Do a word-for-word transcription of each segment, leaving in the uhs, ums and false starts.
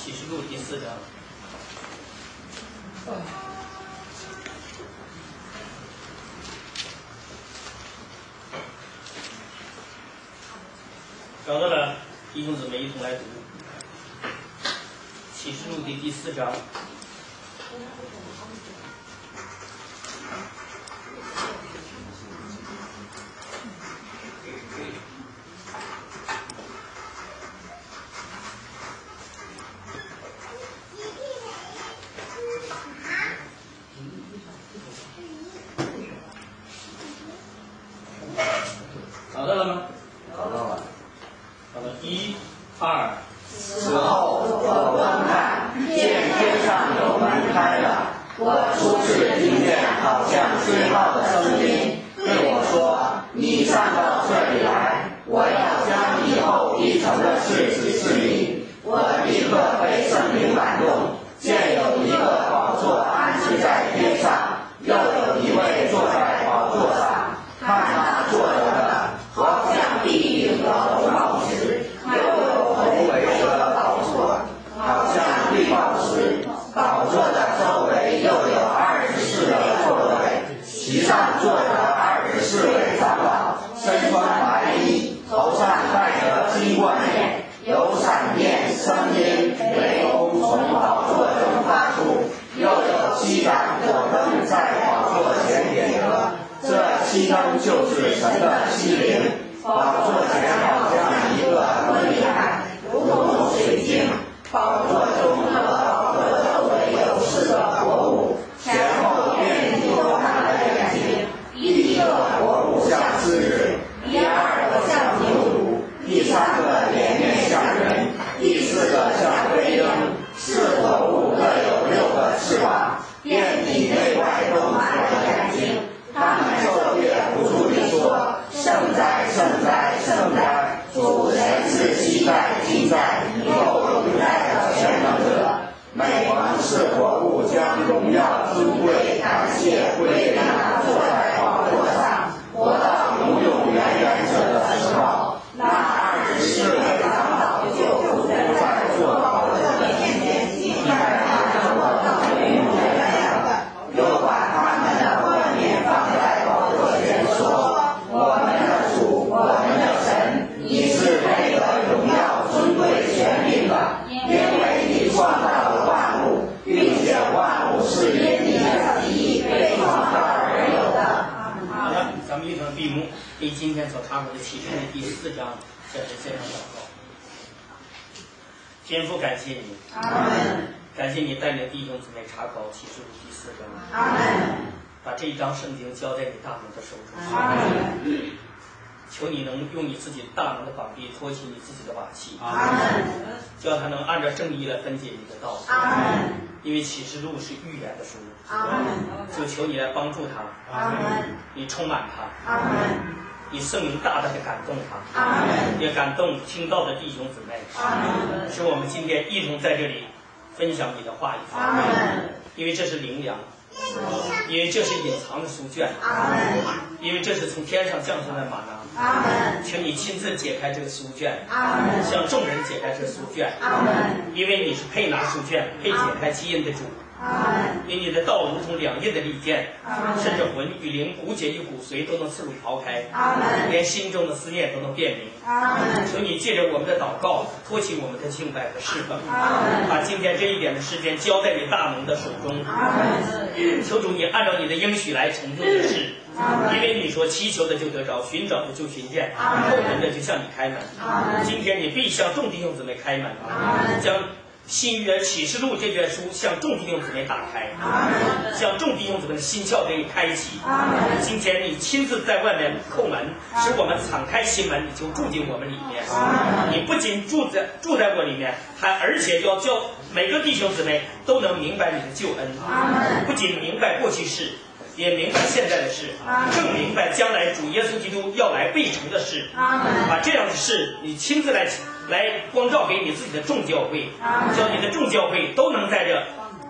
启示录第四章。找到了，弟兄姊妹一同来读启示录的第四章。找到了吗？ 找到了。 好了，一、二。 此后我观看，见天上有门开了，我初次听见好像吹号的声音，对我说：“你上到这里来，我要将以后必成的事指示你。”我立刻被圣灵感动，见有一个宝座安置在天上，又有一位坐在宝座上，看那坐着的，好像地顶的红宝石，又有红围着的宝座，好像绿宝石。宝座的周围又有二十四个座位，其上坐着二十四位长老，身穿白衣，头上戴着金冠冕，有闪电、声音、雷轰从宝座中发出，又有七盏火灯在宝座前点着。这七灯就是神的七灵，宝座前好像一个婚礼台，如同水晶。宝座中和宝座周围有四个活物，前后遍地都满了眼睛。第一个活物像狮子，第二个像牛犊，第三个脸面像人，第四个像飞鹰。四活物各有六个翅膀，遍地内外都满了眼睛。他们昼夜不住地说：“圣哉，圣哉，圣哉！主神是昔在、今在、以后永在的全能者。每逢是活物将荣耀、尊贵、感谢归给那坐在宝座上、活到永永远远者的时候，那二十四位长老就伏在坐宝座的面前，敬拜那活到永永远远的，又把他们的冠冕放在宝座前，说：“我们的主，我们的神，你是配得荣耀、尊贵、权柄的，因为你创造了万物，并且万物是因你的旨意被创造而有的。” 好了，咱们一同闭目，为今天所查考的启示录第四章向神献上祷告。天父，感谢你， 阿门。 感谢你带领弟兄姊妹查考启示录第四章， 阿门。 把这一章圣经交在你大能的手中。 阿门。 求你能用你自己大能的膀臂托起你自己的瓦器， 阿门。 叫他能按照正义来分解你的道。 阿门。 因为启示录是预言的书， 阿门。 就求你来帮助他， 阿门。 你充满他， 阿门。 你圣灵大大的感动他， 阿门。 也感动听到的弟兄姊妹， 阿门。 使我们今天一同在这里分享你的话语。 阿门。 因为这是灵粮，因为这是隐藏的书卷， 阿门。 因为这是从天上降下的玛纳。 阿门。 请你亲自解开这个书卷， 阿门。 向众人解开这书卷。 阿门。 因为你是配拿书卷、配解开基因的主。 阿门。 因为你的道如同两刃的利剑， 阿门。 甚至魂与灵、骨节与骨髓都能刺入刨开， 阿门。 连心中的思念都能辨明。 阿门。 求你借着我们的祷告，托起我们的敬拜和侍奉， 阿门。 把今天这一点的时间交在你大能的手中。 阿门。 求主你按照你的应许来成就这事， 阿门。 因为你说祈求的就得着，寻找的就寻见， 阿门。 叩门的就向你开门。 阿门。 今天你必向众弟兄姊妹开门， 阿门。 将新约启示录这卷书向众弟兄姊妹打开， 阿门。 向众弟兄姊妹的心窍给你开启。 阿门。 今天你亲自在外面叩门，使我们敞开心门，你就住进我们里面。 阿门。 你不仅住在住在我里面，还而且要叫每个弟兄姊妹都能明白你的救恩。 阿门。 不仅明白过去事，也明白现在的事，更明白将来主耶稣基督要来必成的事。 阿门。 把这样的事你亲自来来光照给你自己的众教会，叫你的众教会都能在这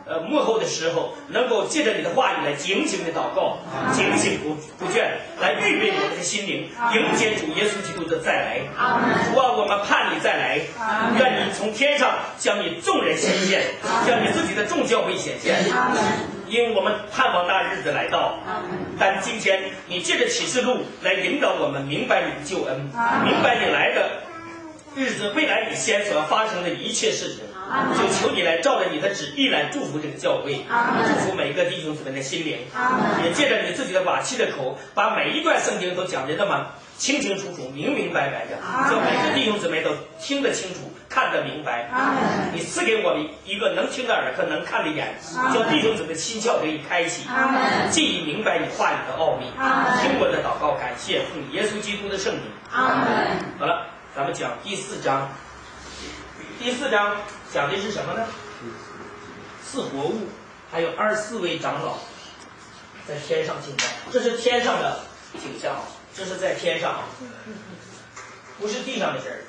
呃幕后的时候，能够借着你的话语来警醒的祷告，警醒不不倦，来预备我们的心灵，迎接主耶稣基督的再来。主啊，我们盼你再来，愿你从天上向你众人显现，向你自己的众教会显现。因我们盼望那日子来到，但今天你借着启示录来引导我们明白你的救恩，明白你来的日子未来以前所要发生的一切事情，就求你来照着你的旨意来祝福这个教会，祝福每个弟兄姊妹的心灵，也借着你自己的瓦器的口，把每一段圣经都讲得那么清清楚楚、明明白白的，叫每个弟兄姊妹都听得清楚、看得明白。你赐给我们一个能听的耳和能看的眼，叫弟兄姊妹的心窍可以开启，既已明白你话语的奥秘。听我的祷告，感谢奉耶稣基督的圣名。好了。咱们讲第四章，第四章讲的是什么呢？四活物，还有二十四位长老在天上敬拜，这是天上的景象，这是在天上，不是地上的事儿。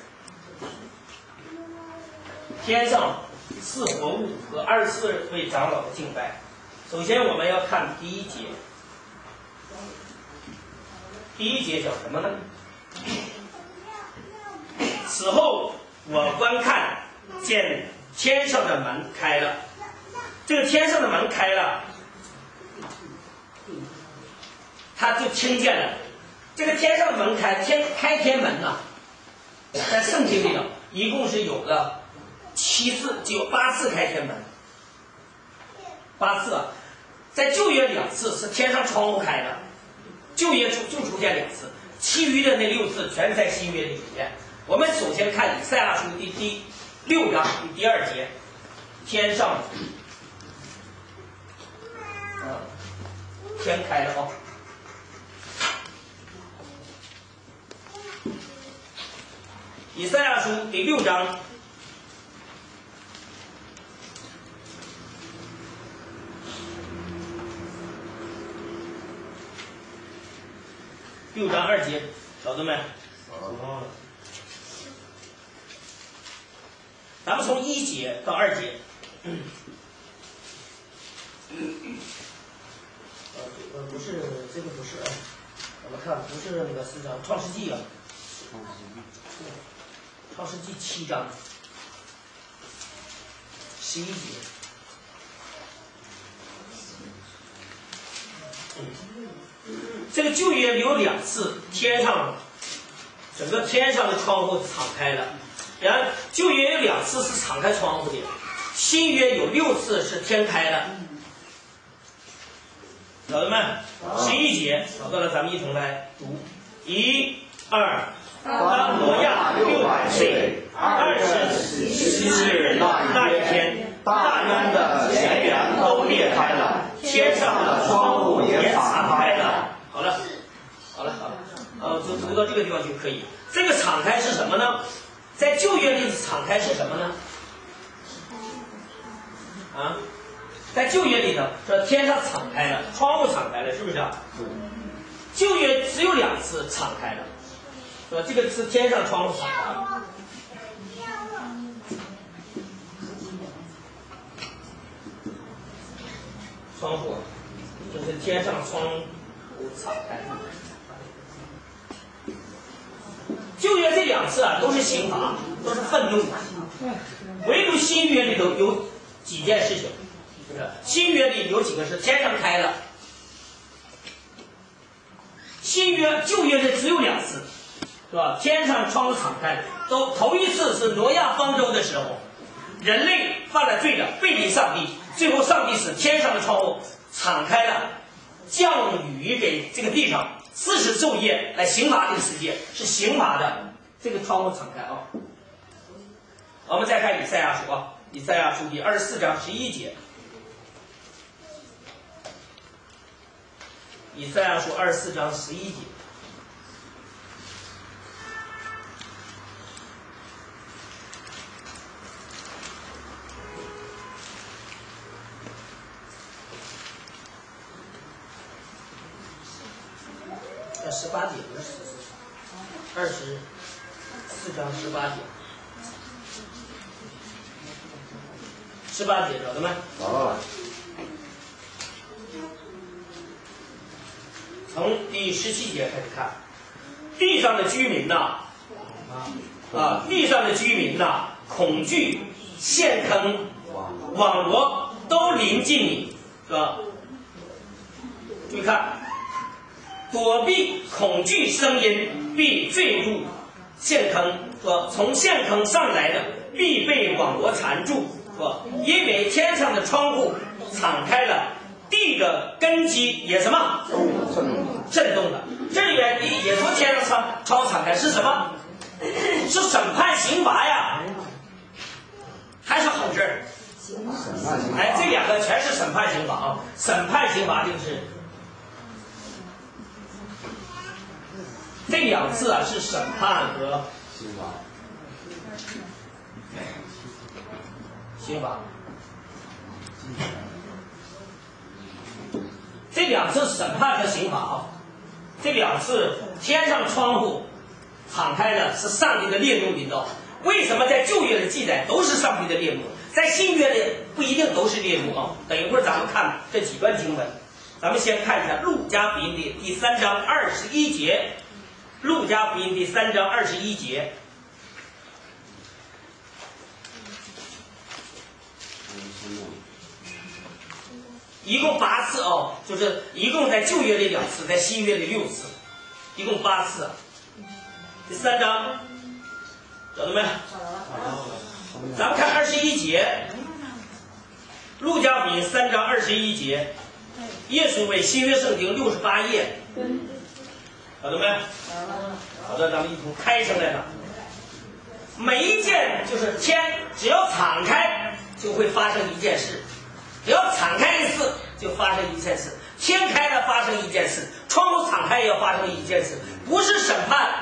天上四活物和二十四位长老的敬拜，首先我们要看第一节，第一节讲什么呢？此后，我观看，见天上的门开了。这个天上的门开了，他就听见了。这个天上的门开，天开天门呐、啊，在圣经里头一共是有了七次，就有八次开天门。八次啊，在旧约两次是天上窗户开了，旧约出就出现两次，其余的那六次全在新约里面。我们首先看以赛亚书第第六章第第二节，天上，啊，天开了啊、哦。以赛亚书第六章六章二节，找到没？哦。咱们从一节到二节，嗯，呃，呃，不是这个不是啊，我们看不是那个四章，创世纪啊，创世纪，创世纪七章，十一节，嗯，这个旧约有两次天上，整个天上的窗户敞开了。然后旧约有两次是敞开窗户的，新约有六次是天开的。老友们，十一节找到了，咱们一同来读。一、二，当挪亚六百岁，二十七日那一天，大渊的泉源都裂开了，天上的窗户也敞开了。好了，好了，好了，呃，就读到这个地方就可以。这个敞开是什么呢？在旧约里敞开是什么呢？啊，在旧约里头说天上敞开了，窗户敞开了，是不是啊？旧约只有两次敞开了，说这个是天上窗户敞开了。窗户就是天上窗户敞开。旧约这两次啊，都是刑罚，都是愤怒，唯独新约里头有几件事情，是不是？新约里有几个是天上开了，新约旧约的只有两次，是吧？天上窗户敞开，都头一次是挪亚方舟的时候，人类犯了罪了，背离上帝，最后上帝使天上的窗户敞开了，降雨给这个地上。四十昼夜来刑罚这个世界，是刑罚的这个窗户敞开啊。我们再看以赛亚书啊，以赛亚书第二十四章十一节，以赛亚书二十四章十一节。十八节不是二十四章十八节， 十八节找到没？ 哦。 从第十七节开始看，地上的居民呐，啊，地上的居民呐，恐惧、陷坑、网罗都临近你，是吧？注意看，躲避恐惧声音，必坠入陷坑，说从陷坑上来的必被网罗缠住，说因为天上的窗户敞开了，地的根基也什么震动了。这里面也说天上窗窗敞开是什么？是审判刑罚呀，还是好事？哎，这两个全是审判刑罚啊！审判刑罚就是这两次啊，是审判和刑罚。 刑罚。这两次审判和刑罚啊，这两次天上窗户敞开了，是上帝的烈怒临到。为什么在旧约的记载都是上帝的烈怒，在新约的不一定都是烈怒啊？等一会儿咱们看这几段经文，咱们先看一下路加福音的第三章二十一节，路加福音第三章二十一节。一共八次哦，就是一共在旧约里两次，在新约里六次，一共八次。第三章找到没？咱们看二十一节，路加福音三章二十一节，耶稣为新约圣经六十八页，找到没？好的，咱们一同开上来了。每一件就是天，只要敞开就会发生一件事，只要敞开一次就发生一件事，天开了发生一件事，窗户敞开也要发生一件事，不是审判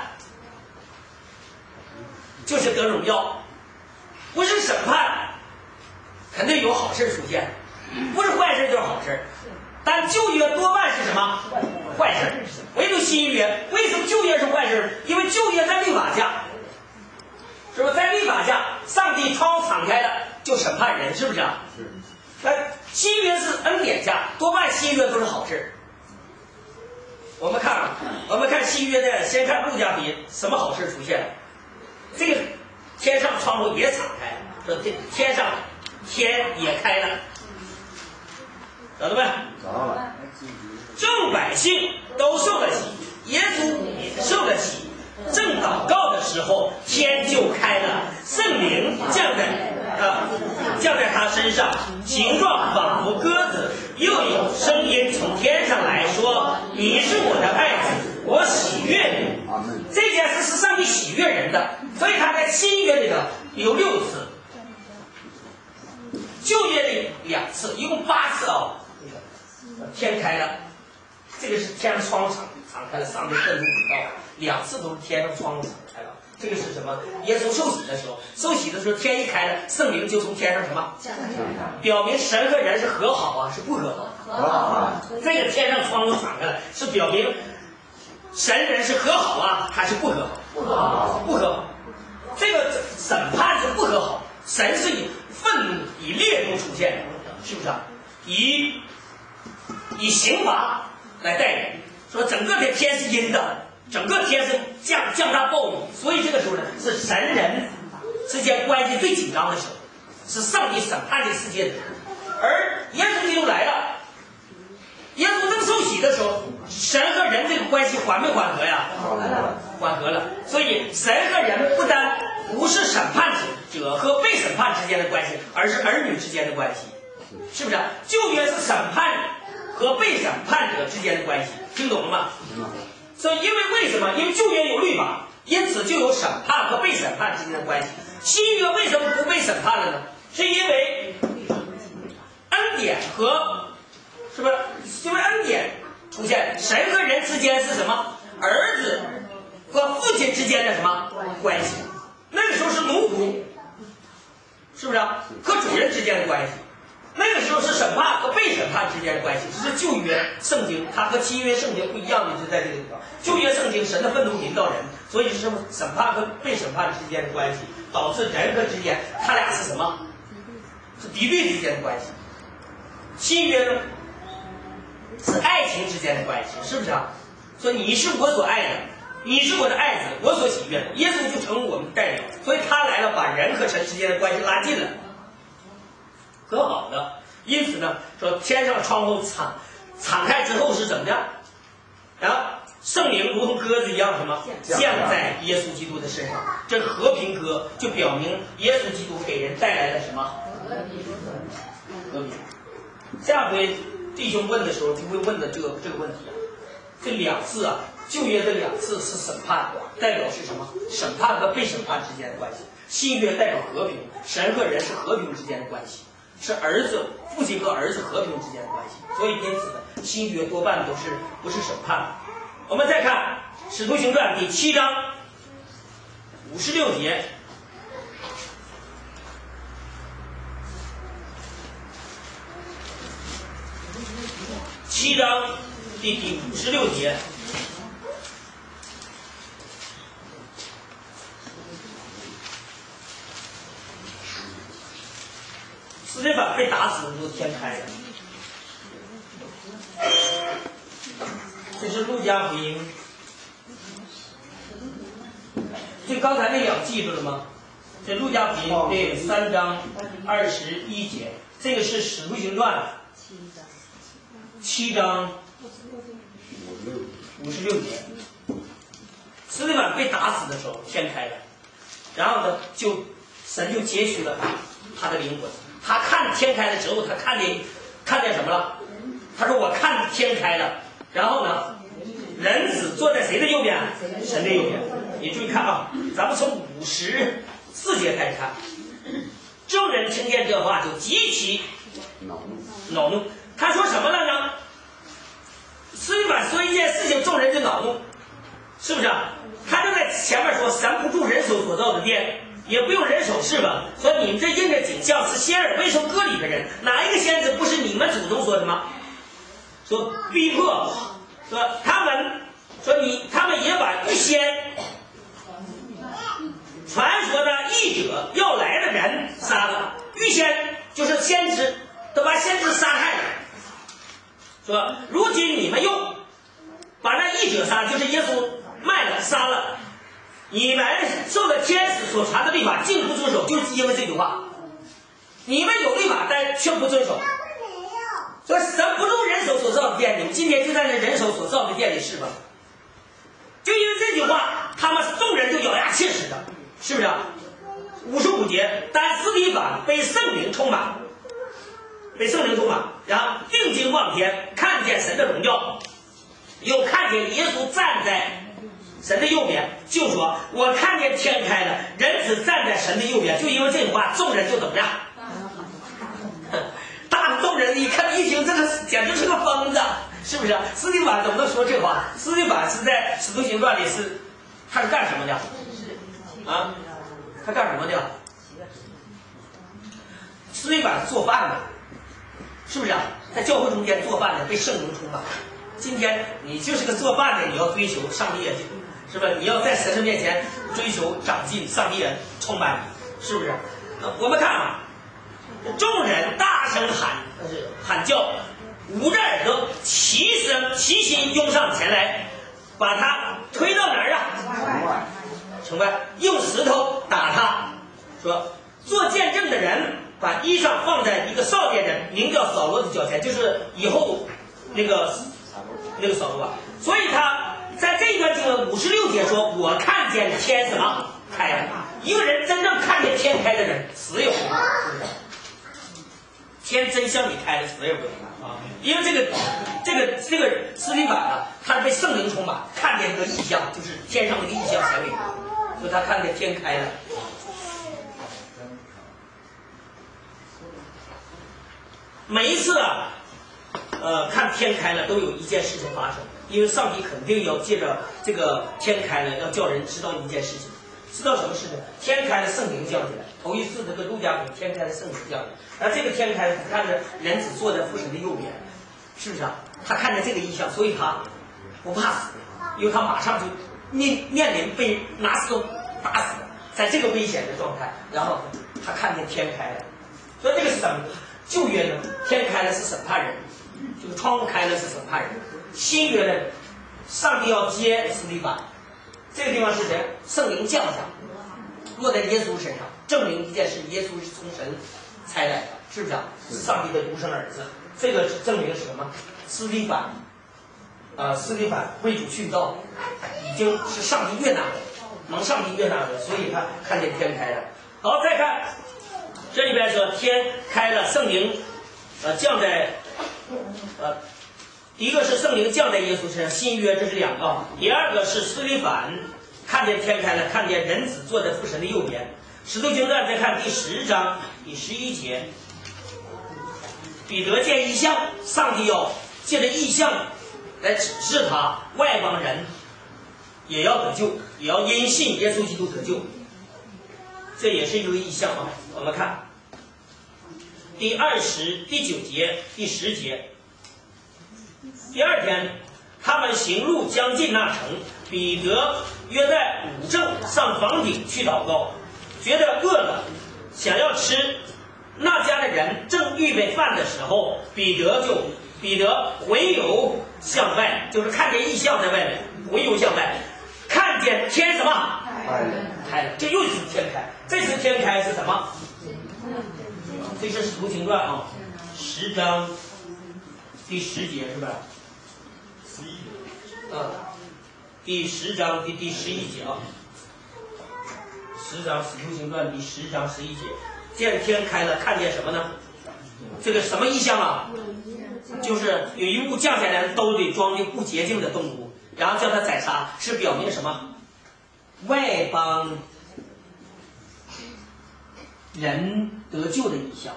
就是得荣耀，不是审判肯定有好事出现，不是坏事就是好事。但旧约多半是什么？坏事。唯独新约，为什么旧约是坏事？因为旧约在律法下，是不是在律法下，上帝窗户敞开了就审判人，是不是啊？是。那新约是恩典下，多半新约都是好事。我们看，我们看新约的，先看路加福音，什么好事出现了？这个天上窗户也敞开，说这天上天也开了，找到没？ 找到了。 众百姓都受了洗，耶稣也受了洗。正祷告的时候，天就开了，圣灵降在啊降在他身上，形状仿佛鸽子，又有声音从天上来说：“你是我的爱子，我喜悦你。”这件事是上帝喜悦人的，所以他在新约里头有六次，旧约里两次，一共八次哦。天开了，这个是天上窗敞敞开了，上帝震怒临到，两次都是天上窗敞开了。这个是什么？耶稣受洗的时候，受洗的时候天一开了，圣灵就从天上什么？表明神和人是和好啊，是不和好？和好。这个天上窗户敞开了，是表明神人是和好啊，还是不和好？不和好。不和好。这个审判是不和好，神是以愤怒、以烈怒出现的，是不是啊？以以刑罚来代表，说整个的天是阴的，整个天是降降大暴雨，所以这个时候呢，是神人之间关系最紧张的时候，是上帝审判这个世界的时候。而耶稣基督来了，耶稣正受洗的时候，神和人这个关系缓没缓和呀？缓和了。所以神和人不单不是审判者和被审判之间的关系，而是儿女之间的关系，是不是？旧约是审判和被审判者之间的关系，听懂了吗？所以因为为什么？因为旧约有律法，因此就有审判和被审判之间的关系。新约为什么不被审判了呢？是因为恩典和是不是？因为恩典出现，神和人之间是什么？儿子和父亲之间的什么关系？那个时候是奴仆，是不是？和主人之间的关系。那个时候是审判和被审判之间的关系，这是旧约圣经，它和新约圣经不一样的就在这个地方。旧约圣经神的愤怒临到人，所以是审判和被审判之间的关系，导致人和之间他俩是什么？是敌对之间的关系。新约呢是爱情之间的关系，是不是啊？说你是我所爱的，你是我的爱子，我所喜悦的。耶稣就成为我们的代表，所以他来了，把人和神之间的关系拉近了，和好的。因此呢，说天上窗户敞敞开之后是怎么样？啊，圣灵如同鸽子一样什么降在耶稣基督的身上。这和平鸽就表明耶稣基督给人带来了什么？和平。下回弟兄问的时候就会问的这个这个问题啊，这两次啊，旧约的两次是审判，代表是什么？审判和被审判之间的关系。新约代表和平，神和人是和平之间的关系，是儿子父亲和儿子和平之间的关系。所以因此呢，新约多半都是不是审判。我们再看《使徒行传》第七章五十六节。七章第第五十六节，司提反被打死的时候天开了。这是路加福音，这刚才那两记住了吗？这路加福音第三章二十一节，这个是使徒行传七章五十六节。司提反被打死的时候天开了，然后呢，就神就截取了他他的灵魂。他看天开了之后，他看见看见什么了？他说我看天开了，然后呢，人子坐在谁的右边？神的右边。你注意看啊，咱们从五十四节开始看。众人听见这话就极其恼怒。他说什么了呢？司提反说一件事情，众人就恼怒，是不是啊？他就在前面说，神不住人手所造的殿，也不用人手是吧？说你们这印着景象是先耳未受割礼的人，哪一个先知不是你们祖宗说的吗？说逼迫，说他们说你他们也把预先传说的译者要来的人杀了，预先就是先知，都把先知杀害了。说如今你们又把那译者杀，就是耶稣卖了杀了，你们受了天使所传的律法竟不遵守，就是因为这句话。你们有律法但却不遵守，说神不住人手所造的殿，你们今天就在那人手所造的殿里是吧？就因为这句话，他们众人就咬牙切齿的，是不是啊？五十五节，但司提反被圣灵充满，被圣灵充满，然后定睛望天，看见神的荣耀，又看见耶稣站在神的右边，就说我看见天开了，人子站在神的右边。就因为这句话，众人就怎么样？大众人一看一听，这个简直是个疯子，是不是？司提反怎么能说这话？司提反是在《使徒行传》里是，他是干什么的？啊，他干什么的？司提反是做饭的，是不是啊？在教会中间做饭的，被圣灵充满。今天你就是个做饭的，你要追求上帝也是吧？你要在神的面前追求长进，上帝也充满你，是不是？我们看啊，众人大声喊喊叫，捂着耳朵，齐声齐心拥上前来，把他推到哪儿啊？城外，用石头打他，说做见证的人把衣裳放在一个少年人名叫扫罗的脚前，就是以后那个那个扫罗啊。所以他在这段经文五十六节说，我看见天什么开了。一个人真正看见天开的人，死也不怕。天真向你开了，死也不怕啊！因为这个这个这个司提反呢，他被圣灵充满，看见一个异象，就是天上的异象显给他，所以他看见天开了。每一次啊，呃，看天开了，都有一件事情发生，因为上帝肯定要借着这个天开了，要叫人知道一件事情。知道什么事情？天开了，圣灵降下来。头一次这个路加福音，天开了，圣灵降下来。而这个天开了，他看着人子坐在父神的右边，是不是啊？他看见这个异象，所以他不怕死，因为他马上就面面临被拿石头打死，在这个危险的状态，然后他看见天开了， 所以这个是什么？旧约呢，天开了是审判人，这个窗户开了是审判人；新约呢，上帝要接司提反。这个地方是谁？圣灵降下，落在耶稣身上，证明一件事：耶稣是从神差来的，是不是啊？上帝的独生儿子。这个证明是什么？司提反，啊、呃，司提反为主殉道，已经是上帝悦纳的，蒙上帝悦纳的，所以他看见天开了。好，再看这里边说天开了，圣灵呃降在呃，第一个是圣灵降在耶稣身上，新约这是两个；第二个是司提反看见天开了，看见人子坐在父神的右边。使徒行传再看第十章第十一节，彼得见异象，上帝要借着异象来指示他，外邦人也要得救，也要因信耶稣基督得救。这也是一个异象啊。我们看第二十、第九节、第十节。第二天，他们行路将近那城，彼得约在午正上房顶去祷告，觉得饿了，想要吃。那家的人正预备饭的时候，彼得就彼得回游向外，就是看见异象在外面，回游向外，看见天什么开了，这又是天开。这次天开是什么？这是使徒行传啊，十章第十节是吧？十一节。啊，第十章第第十一节啊，十章使徒行传第十章十一节。见天开了，看见什么呢？这个什么意象啊？就是有一物降下来，兜里装的不洁净的动物，然后叫它宰杀，是表明什么？外邦人得救的意象。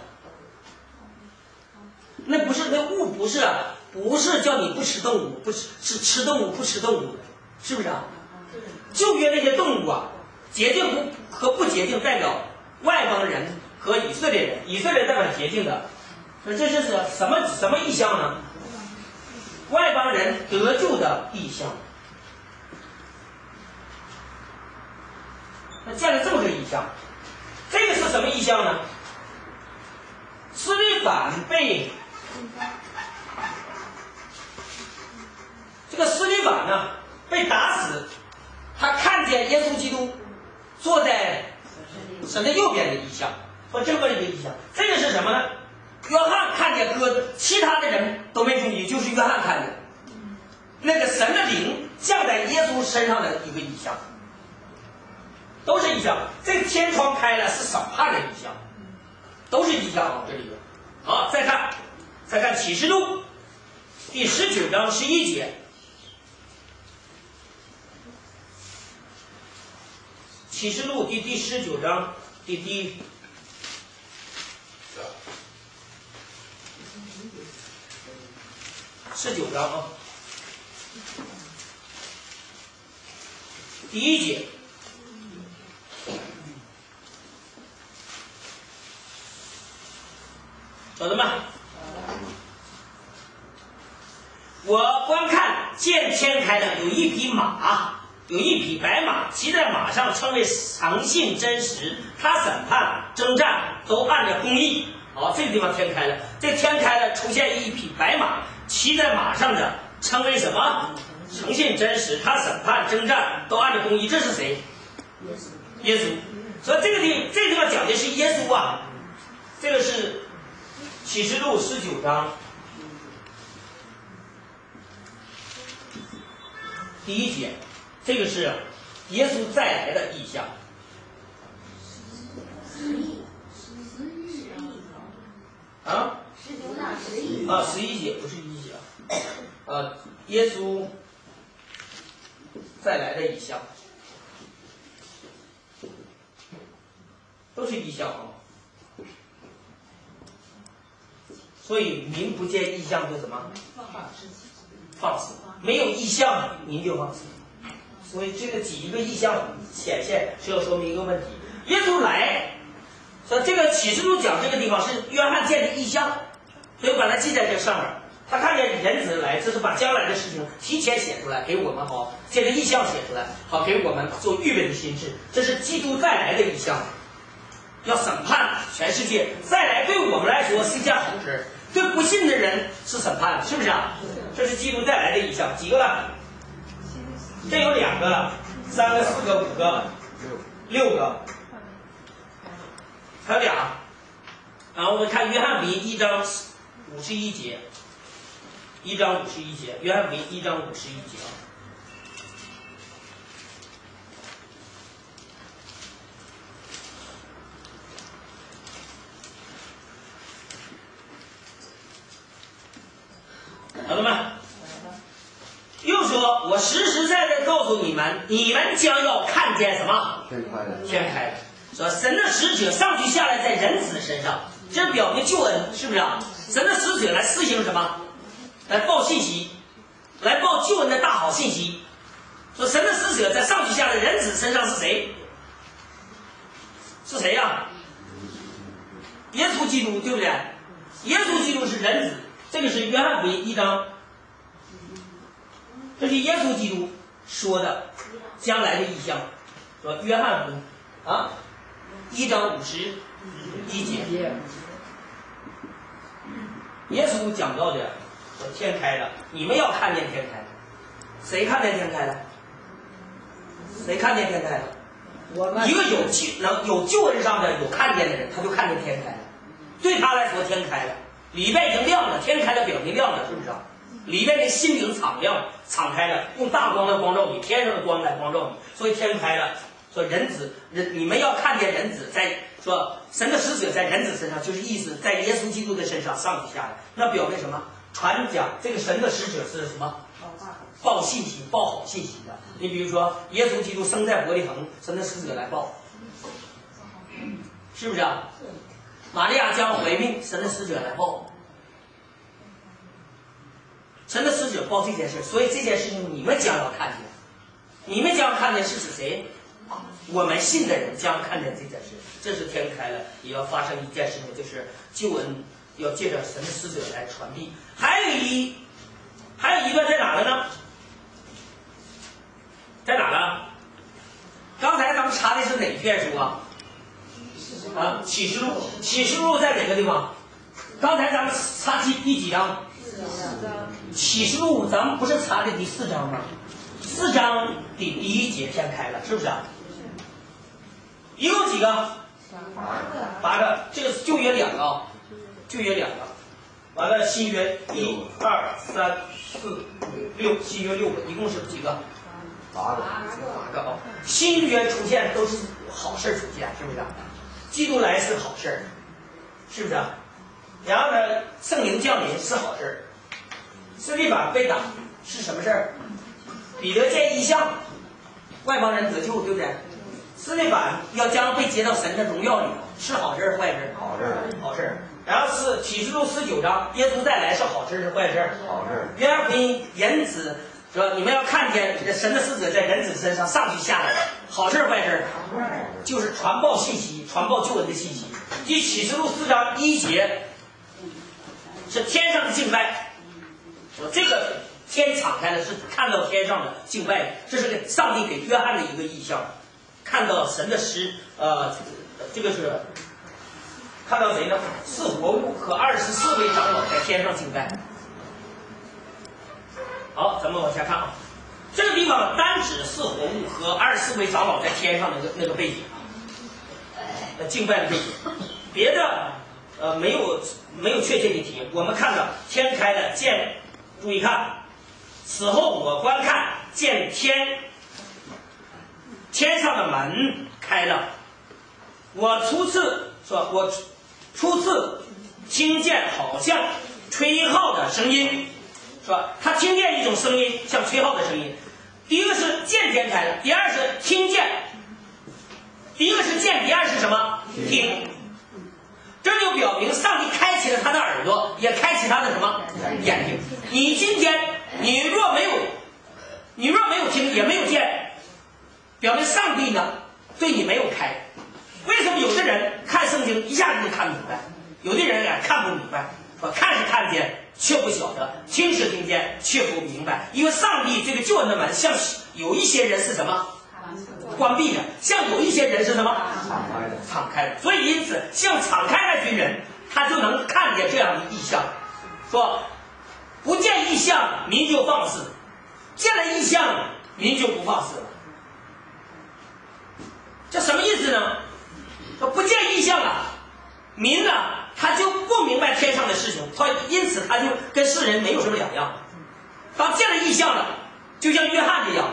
那不是那物不是不是叫你不吃动物，不吃是吃动物不吃动物的，是不是啊？旧约那些动物啊，洁净不和不洁净代表外邦人和以色列人，以色列代表洁净的，这这是什么什么意象呢？外邦人得救的意象。那见了这么个意象，这个是什么意象呢？司提反被这个司提反呢被打死，他看见耶稣基督坐在神的右边的意象，和这么一个意象。这个是什么呢？约翰看见，哥其他的人都没注意，就是约翰看见那个神的灵降在耶稣身上的一个意象，都是意象。这个天窗开了是审判的意象，都是意象啊。这里边好，再看再看启示录第十九章十一节。启示录第第十九章第第十九章啊，第一节，晓得吗？我观看见天开了，有一匹马。有一匹白马，骑在马上，称为诚信真实。他审判、征战都按照公义。好，这个地方天开了，这天开了，出现一匹白马，骑在马上的称为什么？诚信真实。他审判、征战都按照公义。这是谁？耶稣。所以这个地这个地方讲的是耶稣啊。这个是启示录十九章第一节。这个是耶稣再来的意象。啊？啊，十一节不是一节啊。啊，耶稣再来的意象，都是意象啊。所以民不见异象就怎么放肆？没有异象，民就放肆。所以这个几个意象显现是要说明一个问题：耶稣来，说这个启示录讲这个地方是约翰见的异象，所以把它记在这上面。他看见人子来，这是把将来的事情提前写出来给我们，好借着意象写出来，好给我们做预备的心智。这是基督再来的意象。 要审判全世界。再来对我们来说是一件好事，对不信的人是审判，是不是啊？这是基督再来的意象，几个了？这有两个了，三个、四个、五个、六个，还有俩。然后我们看约翰福音一章五十一节，一章五十一节，约翰福音一章五十一节啊。好了吗？又说，我实实在在告诉你们，你们将要看见什么？ 天开了， 天开了。说神的使者上去下来在人子身上，这表明救恩，是不是啊？神的使者来施行什么？来报信息，来报救恩的大好信息。说神的使者在上去下来人子身上是谁？是谁呀、啊？耶稣基督，对不对？耶稣基督是人子。这个是约翰福音一章，这是耶稣基督说的将来的意象，说约翰福音啊一章五十一节，耶稣讲到的，说天开了，你们要看见天开了，谁看见天开了？谁看见天开了？我们一个有救能有救恩上的有看见的人，他就看见天开了，对他来说天开了。里边已经亮了，天开了，表明亮了，是不是啊？里边的心灵敞亮，敞开了，用大光来光照你，天上的光来光照你，所以天开了。说人子，人你们要看见人子在说神的使者在人子身上，就是意思在耶稣基督的身上上去下来，那表明什么？传讲这个神的使者是什么？报信息，报好信息的。你比如说，耶稣基督生在伯利恒，神的使者来报，是不是啊？玛利亚将怀孕，神的使者来报，神的使者报这件事，所以这件事情你们将要看见，你们将看见是指谁？我们信的人将看见这件事，这是天开了，也要发生一件事情，就是救恩要借着神的使者来传递。还有一，还有一个在哪了呢？在哪了？刚才咱们查的是哪篇书啊？啊，启示录，启示录在哪个地方？刚才咱们查第第几章？启示录咱们不是查的第四章吗？四章第第一节天开了，是不是啊？一共几个？八个，这个旧约两个啊，旧约两个，完了新约一二三四五六，新约六个，一共是几个？ 八个， 八个啊。新约出现都是好事出现，是不是啊？基督来是好事，是不是啊？然后呢，圣灵降临是好事，司提反被打是什么事儿？彼得见异象，外邦人得救，对不对？司提反要将被接到神的荣耀里头，是好事坏事？ 好事， 好事。然后是启示录十九章，耶稣再来是好事是坏事？ 好事。 约翰福音人子说你们要看见神的使者在人子身上上去下来，好事坏事？就是传报信息，传报救恩的信息。第启示录四章一节是天上的敬拜，说这个天敞开了，是看到天上的敬拜，这是给上帝给约翰的一个意象，看到神的使呃，这个是看到谁呢？四活物和二十四位长老在天上敬拜。好，咱们往下看啊，这个地方单指四活物和二十四位长老在天上那个那个背景，呃，敬拜的背景，别的呃没有没有确切的提。我们看到天开了，见，注意看，此后我观看，见天天上的门开了，我初次说，我初次听见好像吹号的声音。是吧？他听见一种声音，像吹号的声音。第一个是见天开了，第二是听见。第一个是见，第二是什么？听。这就表明上帝开启了他的耳朵，也开启他的什么？眼睛。你今天你若没有，你若没有听，也没有见，表明上帝呢对你没有开。为什么有的人看圣经一下子就看明白，有的人啊看不明白？说看是看见，却不晓得；听是听见，却不明白。因为上帝这个救恩的门，像有一些人是什么关闭的。像有一些人是什么？ 敞开的。 敞开的。所以因此，像敞开那群人，他就能看见这样的异象，说不见异象，民就放肆；见了异象，民就不放肆了。这什么意思呢？说不见异象啊，民呢他就不明白天上的事情，他因此他就跟世人没有什么两样。当见了异象了，就像约翰这样，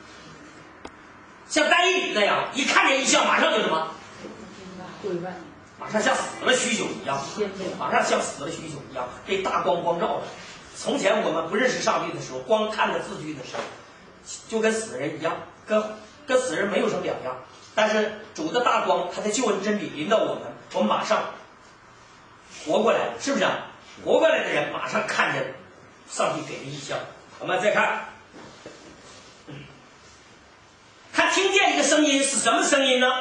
像单一那样，一看见异象，马上就什么？马上像死了许久一样，马上像死了许久一样，被大光光照了。从前我们不认识上帝的时候，光看着字句的时候，就跟死人一样，跟跟死人没有什么两样。但是主的大光，他的救恩真理临到我们，我们马上活过来了，是不是啊？活过来的人马上看见上帝给的异象。我们再看，他听见一个声音，是什么声音呢？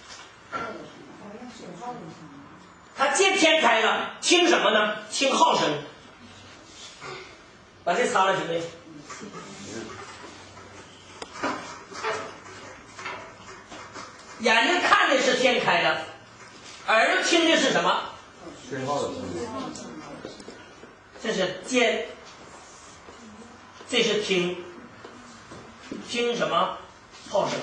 他见天开了，听什么呢？听号声。把这擦了，兄弟。眼睛看的是天开了，耳朵听的是什么？ 吹号的声音。 这是见，这是听，听什么？号声。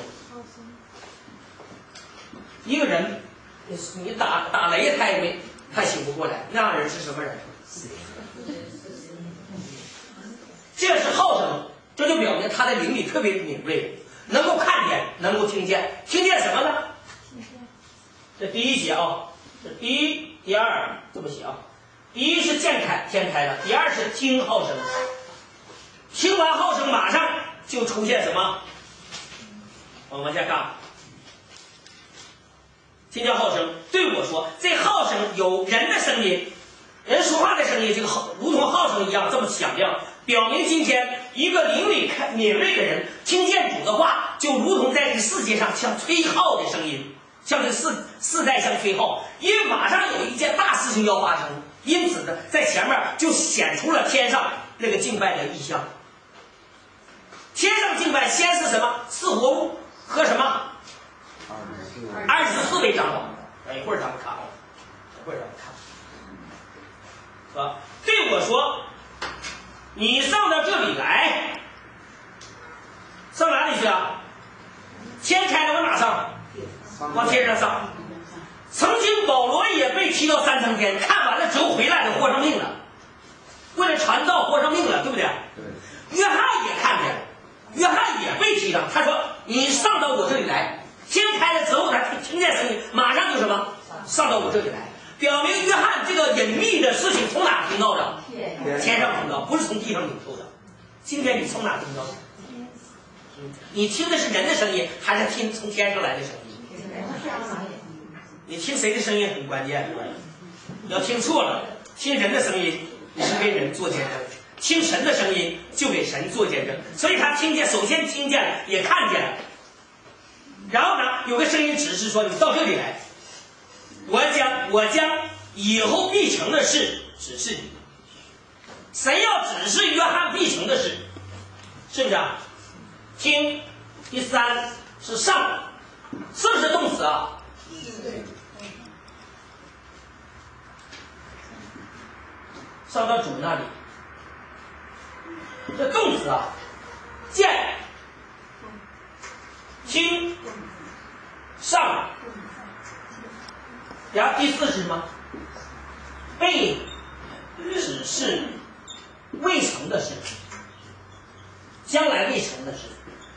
一个人，你打打雷他也没，他醒不过来，那样人是什么人？这是号声，这就表明他的灵力特别敏锐，能够看见，能够听见。听见什么呢？这第一节啊，这第一、第二这么写啊。第一是见开天开了，第二是听号声。听完号声，马上就出现什么？我们往下看，听见号声，对我说，这号声有人的声音，人说话的声音，这个号如同号声一样这么响亮。表明今天一个灵敏敏锐的人听见主的话，就如同在这个世界上像吹号的声音，像这世世代像吹号，因为马上有一件大事情要发生，因此呢，在前面就显出了天上那个敬拜的意象。天上敬拜先是什么？四活物和什么？二十四位长老。一会儿咱们看啊，一会儿咱们看，是吧？对我说，你上到这里来，上哪里去啊？天开了往哪上？往天上上。曾经保罗也被踢到三层天，看完了之后回来了，豁上命了，为了传道豁上命了，对不对？对。约翰也看见了，约翰也被踢了。他说：“你上到我这里来。”天开了之后，他听见声音，马上就什么上到我这里来，表明约翰这个隐秘的事情从哪听到的？天上听到，不是从地上领受的。今天你从哪听到的？你听的是人的声音，还是听从天上来的声音？你听谁的声音很关键，要听错了，听人的声音，你是给人做见证；听神的声音，就给神做见证。所以他听见，首先听见了，也看见了。然后呢，有个声音指示说：“你到这里来，我将我将以后必成的事指示你。”谁要指示约翰必成的事？是不是啊？听，第三是上，是不是动词啊？上到主那里，这动词啊，见。听上，然后第四是什么？被指示未成的事，将来未成的事。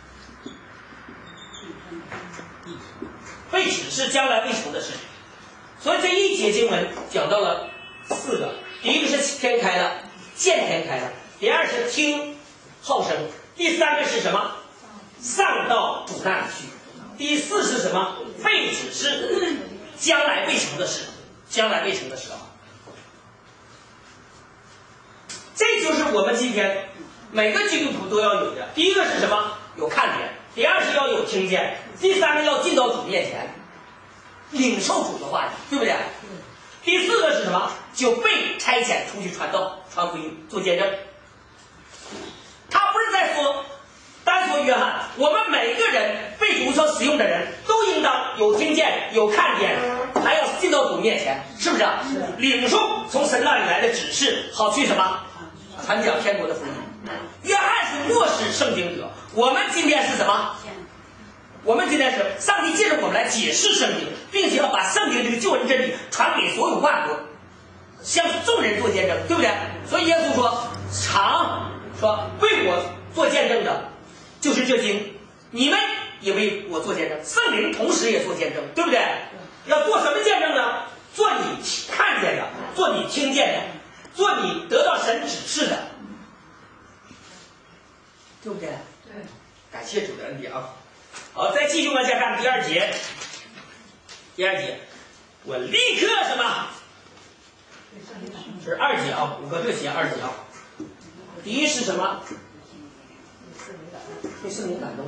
被指示将来未成的事。所以这一节经文讲到了四个：第一个是天开了，见天开了；第二是听号声；第三个是什么？上到主那里去。第四是什么？被指示将来未成的事，将来未成的事啊。这就是我们今天每个基督徒都要有的。第一个是什么？有看见；第二是要有听见；第三个要进到主面前，领受主的话语，对不对？第四个是什么？就被差遣出去传道、传福音、做见证。他不是在说单说约翰，我们每个人被被主所使用的人都应当有听见、有看见，还要进到主面前，是不是？是。领受从神那里来的指示，好去什么？传讲天国的福音。约翰是落实圣经者，我们今天是什么？我们今天是上帝借着我们来解释圣经，并且要把圣经这个救恩真理传给所有万国，向众人做见证，对不对？所以耶稣说，常说为我做见证的，就是这经，你们也为我做见证，圣灵同时也做见证，对不对？要做什么见证呢？做你看见的，做你听见的，做你得到神指示的，对不对？对。感谢主的恩典啊！好，再继续往下看第二节。第二节，我立刻什么？是二节啊，五个这节二节啊。第一是什么？被圣灵感动。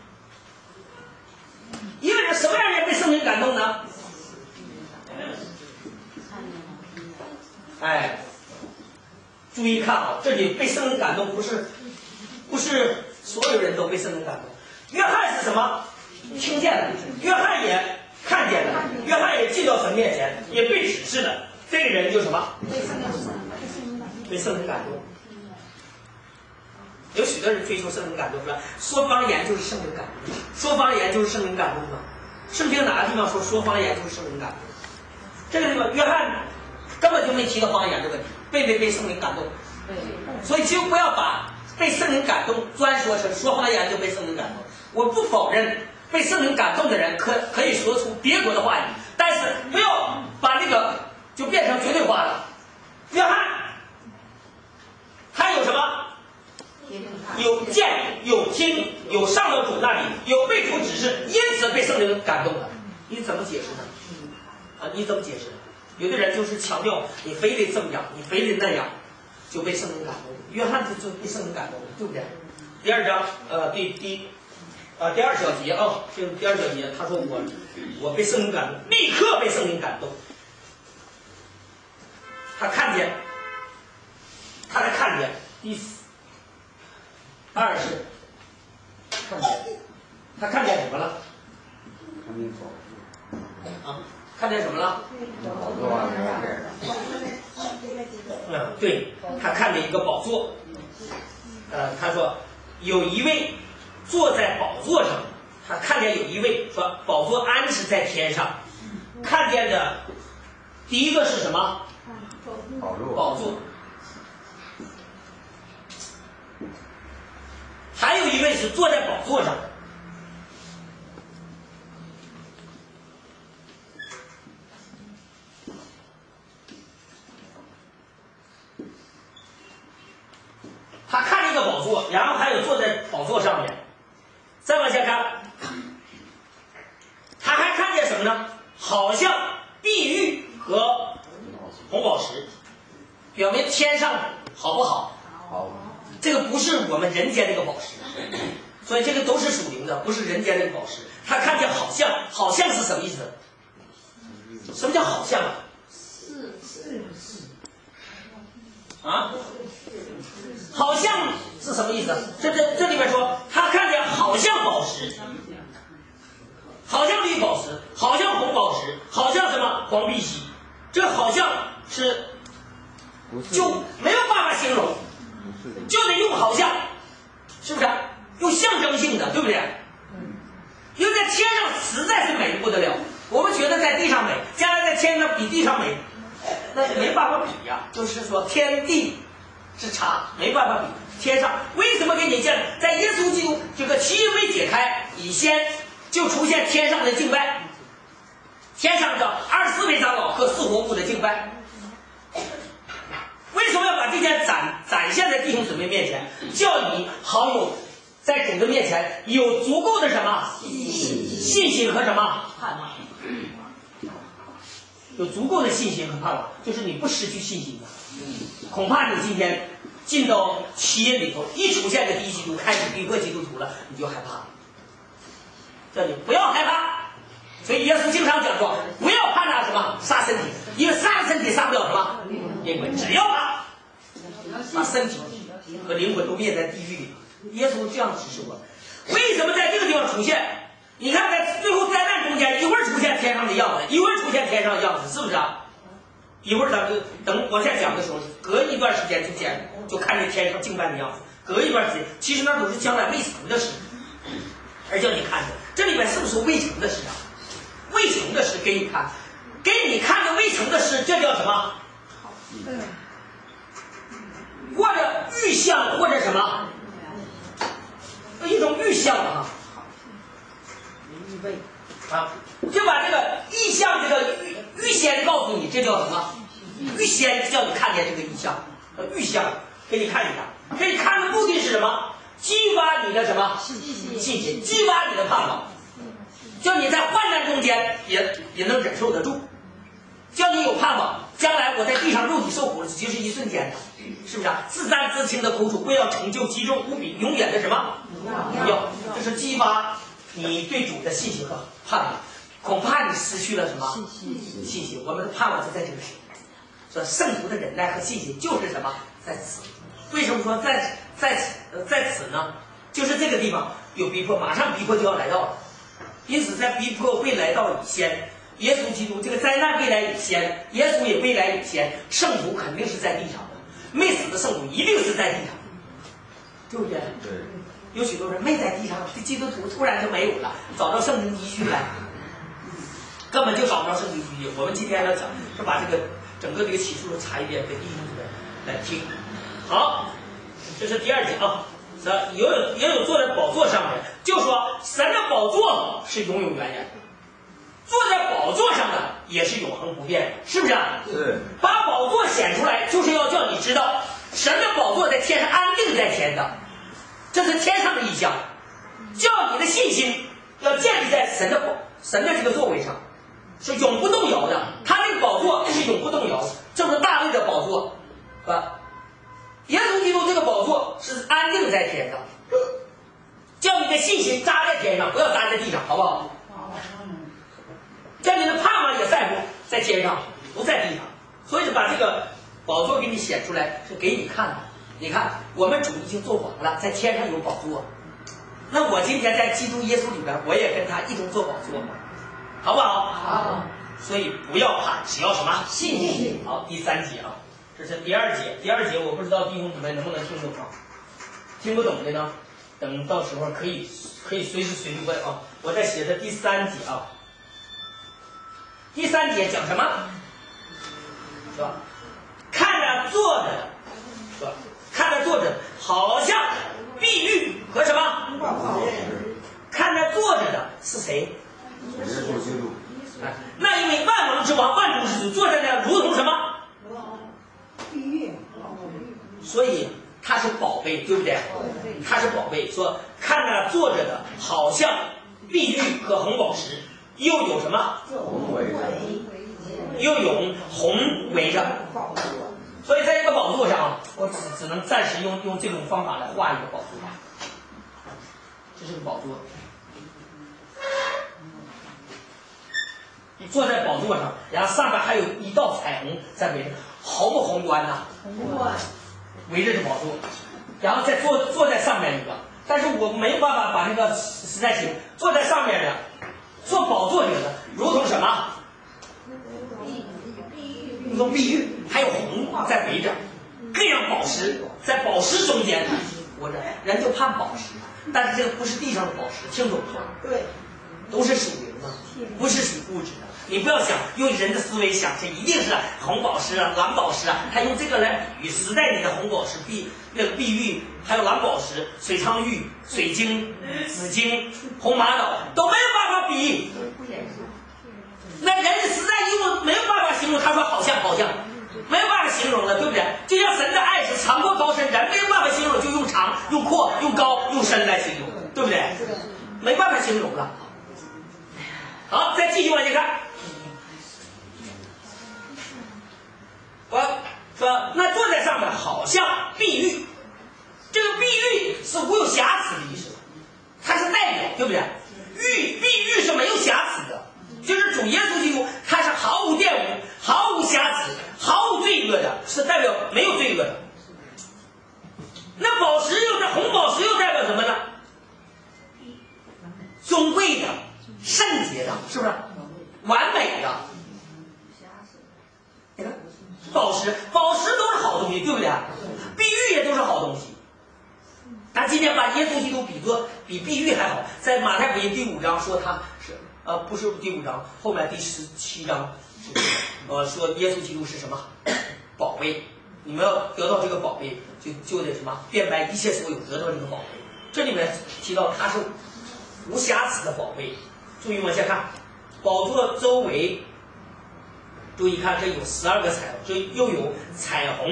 一个人什么样的人被圣灵感动呢？哎，注意看啊，这里被圣灵感动不是不是所有人都被圣灵感动。约翰是什么？听见了，约翰也看见了，约翰也进到神面前，也被指示了。这个人就什么？被圣灵感动。有许多人追求圣灵感动，是吧？说方言就是圣灵感动，说方言就是圣灵感动吗？圣经哪个地方说说方言就是圣灵感动？这个地方约翰根本就没提到方言这个问题，被没被圣灵感动？所以就不要把被圣灵感动专说成说方言就被圣灵感动。我不否认被圣灵感动的人可可以说出别国的话语，但是不要把这个就变成绝对化了。约翰他有什么？有见有听，有上到主那里，有被主指示，因此被圣灵感动了。你怎么解释呢？啊，你怎么解释？有的人就是强调你非得这么样，你非得那样，就被圣灵感动。约翰就就被圣灵感动了，对不对？第二章，呃，第第，呃，第二小节啊、哦，这第二小节，他说我我被圣灵感动，立刻被圣灵感动。他看见，他才看见。第四。二是看见，他看见什么了？ 看见宝啊，看见什么了？ 宝座啊！ 嗯，对，他看见一个宝座。呃，他说有一位坐在宝座上，他看见有一位说宝座安置在天上。看见的第一个是什么？ 宝座。 宝座。还有一位是坐在宝座上，他看见一个宝座，然后还有坐在宝座上面。再往下看，他还看见什么呢？好像碧玉和红宝石，表明天上好不好？ 好。 这个不是我们人间这个宝石，所以这个都是属灵的，不是人间这个宝石。他看见好像，好像是什么意思？什么叫好像啊？ 是是啊？好像是什么意思？这这这里面说，他看见好像宝石，好像绿宝石，好像红宝石，好像什么黄碧玺，这个好像是就没有办法形容。就得用好像，是不是？用象征性的，对不对？因为在天上实在是美得不得了。我们觉得在地上美，将来在天上比地上美，那没办法比呀、啊。就是说天地之差，没办法比。天上为什么给你见？在耶稣基督这个七未解开以前，就出现天上的敬拜，天上的二十四位长老和四活物的敬拜。为什么要把这件展展现在弟兄姊妹面前？叫你好有在主的面前有足够的什么信心和什么盼望，有足够的信心和盼望，就是你不失去信心的。恐怕你今天进到企业里头，一出现个第一基督开始逼迫基督徒了，你就害怕了。叫你不要害怕。所以耶稣经常讲说，不要怕那什么杀身体，因为杀了身体杀不了什么灵魂，只要把把身体和灵魂都灭在地狱里。耶稣这样指示我。为什么在这个地方出现？ 你看，在最后灾难中间，一会儿出现天上的样子，一会儿出现天上的样子，是不是啊？一会儿咱们就等往下讲的时候，隔一段时间就见，就看见天上敬拜的样子。隔一段时间，其实那都是将来未成的事，而叫你看的。这里面是不是未成的事啊？未成的事给你看，给你看的未成的事，这叫什么？或者预象，或者什么？一种预象啊。啊，就把这个意象，这个预预先告诉你，这叫什么？预先叫你看见这个意象，预象给你看一看，给你看的目的是什么？激发你的什么信心？激发你的盼望，叫你在患难中间也也能忍受得住，叫你有盼望。将来我在地上肉体受苦了，就是一瞬间的，是不是啊？自赞自轻的苦楚，为要成就极重无比永远的什么？要，这是激发你对主的信心和盼望。恐怕你失去了什么信心？我们的盼望就在这个时候。说圣徒的忍耐和信心就是什么？在此。为什么说在在此在此呢？就是这个地方有逼迫，马上逼迫就要来到了。因此，在逼迫未来到以前，耶稣基督这个灾难未来以前，耶稣也未来以前，圣徒肯定是在地上的，没死的圣徒一定是在地上，对不对？ 对。 有许多人没在地上，这基督徒突然就没有了，找到圣经依据来，根本就找不着圣经依据。我们今天要讲，是把这个整个这个启示录查一遍，给弟兄姊妹来听。好，这是第二节啊。也有也有坐在宝座上面，就说神的宝座是永永远远的，坐在宝座上的也是永恒不变的，是不是啊？ 是。 把宝座显出来，就是要叫你知道，神的宝座在天上安定在天的，这是天上的意象，叫你的信心要建立在神的宝神的这个座位上，是永不动摇的。他那个宝座是永不动摇的，这是大卫的宝座，啊。耶稣基督这个宝座是安定在天上，叫你的信心扎在天上，不要扎在地上，好不好？叫你的盼望也在乎在天上，不在地上。所以把这个宝座给你显出来，是给你看的。你看，我们主已经做王了，在天上有宝座。那我今天在基督耶稣里边，我也跟他一同做宝座，好不好？好。所以不要怕，只要什么信心。好，第三节啊。这是第二节，第二节我不知道弟兄姊妹能不能听懂啊？听不懂的呢，等到时候可以可以随时随地问啊。我在写的第三节啊，第三节讲什么？是吧？看着坐着的，是吧？看着坐着的，好像碧玉和什么？看着坐着的是谁？ 耶稣基督。 哎，那因为万王之王、万主之主坐在那，如同什么？所以他是宝贝，对不对？他是宝贝。说看着坐着的，好像碧玉和红宝石，又有什么？ 红围着， 又有红围着。所以在这个宝座上，我只只能暂时用用这种方法来画一个宝座。这是个宝座。你坐在宝座上，然后上面还有一道彩虹在围着，宏不宏观呐？宏观。围着这宝座，然后再坐坐在上面一个，但是我没有办法把那个实在形坐在上面的，坐宝座里的，如同什么？如同碧玉，还有红在围着，各样宝石在宝石中间活着，人就盼宝石，但是这个不是地上的宝石，听懂吗？对，都是属灵的，不是属物质的。你不要想用人的思维想，这一定是红宝石啊、蓝宝石啊，他用这个来比喻时代里的红宝石、碧那个碧玉，还有蓝宝石、水苍玉、水晶、紫晶、红玛瑙都没有办法比。那人的时代用没有办法形容，他说好像好像，没有办法形容了，对不对？就像神的爱是长阔高深，人没有办法形容，就用长、用阔、用高、用深来形容，对不对？没办法形容了。好，再继续往下看。我说，那坐在上面好像碧玉，这个碧玉是无有瑕疵的意思，它是代表，对不对？玉碧玉是没有瑕疵的，就是主耶稣基督，他是毫无玷污、毫无瑕疵、毫无罪恶的，是代表没有罪恶的。那宝石又在红宝石又代表什么呢？尊贵的、 西，对不对？比喻也都是好东西。他今天把耶稣基督比作比比喻还好，在马太福音第五章说他是呃不是第五章，后面第十七章呃说耶稣基督是什么宝贝，你们要得到这个宝贝，就就得什么变卖一切所有得到这个宝贝。这里面提到他是无瑕疵的宝贝。注意往下看，宝座周围，注意看这有十二个彩虹，这又有彩虹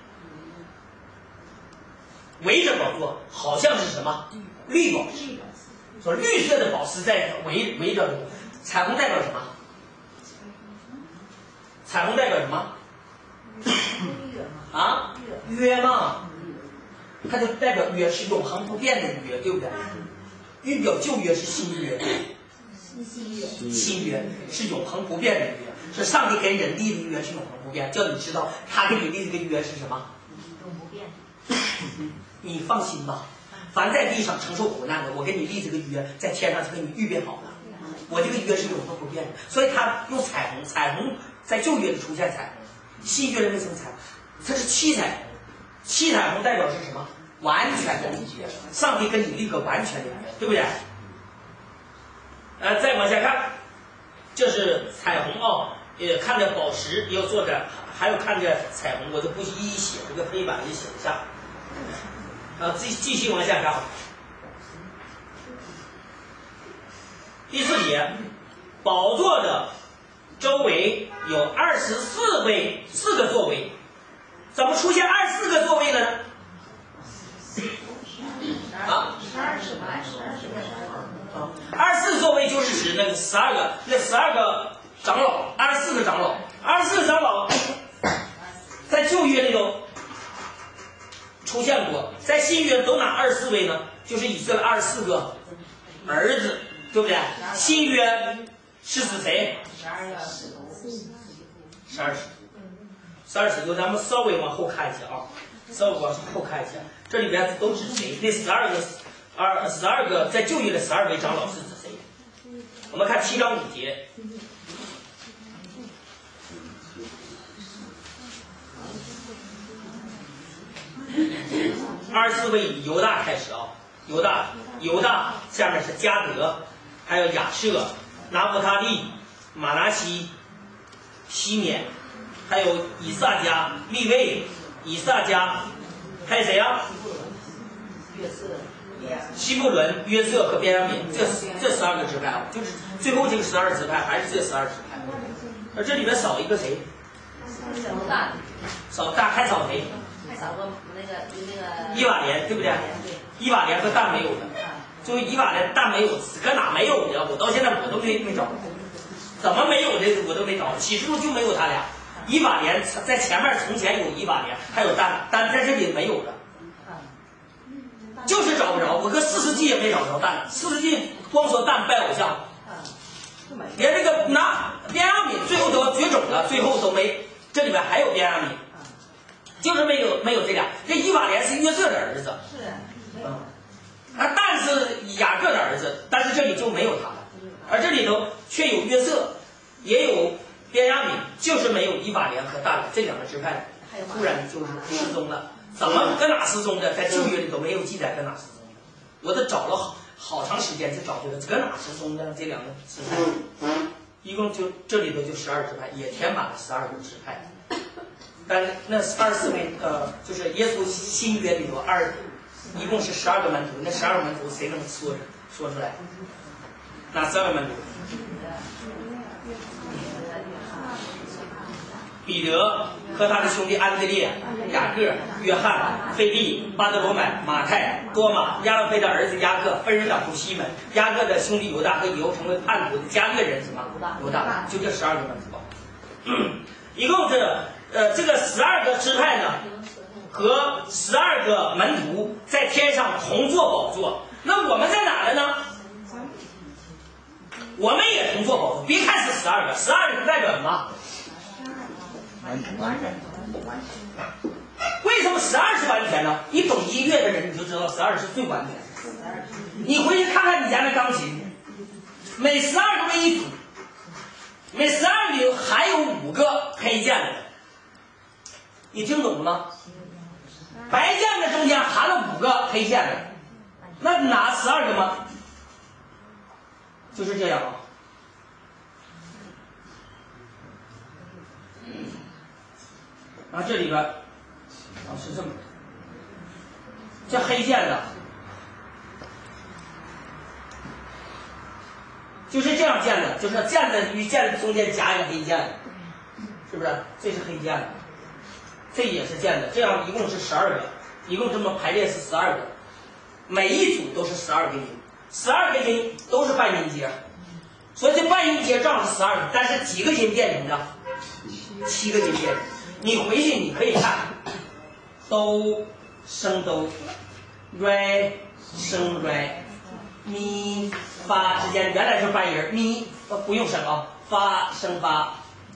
围着宝座，好像是什么绿宝石，说绿色的宝石在围围着彩虹，代表什么？彩虹代表什么？啊，约嘛，它就代表约是永恒不变的约，对不对？预表旧约是新约，新约是永恒不变的约，是上帝跟人立的约是永恒不变，叫你知道他跟你立这个约是什么？ 永不变。 你放心吧，凡在地上承受苦难的，我跟你立这个约，在天上是给你预备好的。我这个约是永恒不变的，所以他用彩虹，彩虹在旧约里出现彩虹，新约里为什么彩虹？它是七彩虹，七彩虹代表是什么？完全的约，上帝跟你立个完全的约，对不对？呃，再往下看，这是彩虹啊，也看着宝石，也有坐着，还有看着彩虹，我就不一一写，这个黑板里写一下。呃，继继续往下看，第四节，宝座的周围有二十四位，四个座位，怎么出现二十四个座位了呢？啊， 十二是吧？十二是啊，二十四座位就是指那个十二个，那十二个长老，二十四个长老，二十四个长老，在旧约里头出现过，在新约都拿二十四位呢，就是以色列二十四个儿子，对不对？新约是指谁？ 十二个使徒， 十二使徒，十二使徒，咱们稍微往后看一下啊，稍微往后看一下，这里边都指谁？那十二个，二十二个在旧约的十二位长老是指谁？我们看七章五节。二十四位以犹大开始啊，犹大，犹大下面是加德，还有亚设、拿弗他利、马拿西、西缅，还有以萨迦、利位、以萨迦，还有谁啊？ 约瑟、 西布伦、约瑟和便雅悯，这这十二个支派啊，就是最后这个十二支派还是这十二支派，而这里面少一个谁？ 小大， 少大还少谁？ 还少个那个那个以瓦莲，对不对？以瓦莲和但没有的，就以瓦莲但没有，搁哪没有的？我到现在我都没没找，怎么没有的我都没找，启示录就没有他俩。以瓦莲在前面从前有以瓦莲，还有但，但在这里没有的，就是找不着。我搁四世纪也没找着但，四世纪光说但拜偶像，连这个拿便雅悯最后都绝种了，最后都没，这里边还有便雅悯。就是没有没有这俩，这以瓦莲是约瑟的儿子， 是， 嗯，啊，但是雅各的儿子，但是这里就没有他了，而这里头却有约瑟，也有便雅悯，就是没有以瓦莲和但这两个支派，突然就是失踪了。怎么搁哪失踪的？在旧约里头没有记载搁哪失踪的，我都找了好好长时间才找出来搁哪失踪的这两个支派，一共就这里头就十二支派，也填满了十二个支派。但那二十四位呃，就是耶稣新约里头二，一共是十二个门徒，那十二个门徒谁能说说出来？哪十二个门徒？彼得和他的兄弟安德烈、雅各、约翰、腓利、巴德罗买、马太、多马、亚勒腓的儿子雅各、分人党徒西门、雅各的兄弟犹大和以后成为叛徒的加略人什么？犹大，就这十二个门徒吧。嗯，一共是。呃，这个十二个支派呢，和十二个门徒在天上同坐宝座。那我们在哪了呢？我们也同坐宝座。别看是十二个，十二个代表什么？为什么十二是完全呢？你懂音乐的人你就知道十二是最完全的。你回去看看你家那钢琴，每十二个为一组，每十二里还有五个配键的。 你听懂了吗？白键的中间含了五个黑键的，那哪十二个吗？就是这样啊。然后这里边啊是这么，这黑键的，就是这样键的，就是键的与键的中间夹一个黑键，是不是？这是黑键的。这也是键的，这样一共是十二个，一共这么排列是十二个，每一组都是十二个音，十二个音都是半音阶，所以这半音阶正是十二个，但是几个音变成的？七个音变成。你回去你可以看，哆升哆，来升来，咪发之间原来是半音，咪呃不用升啊，发升发，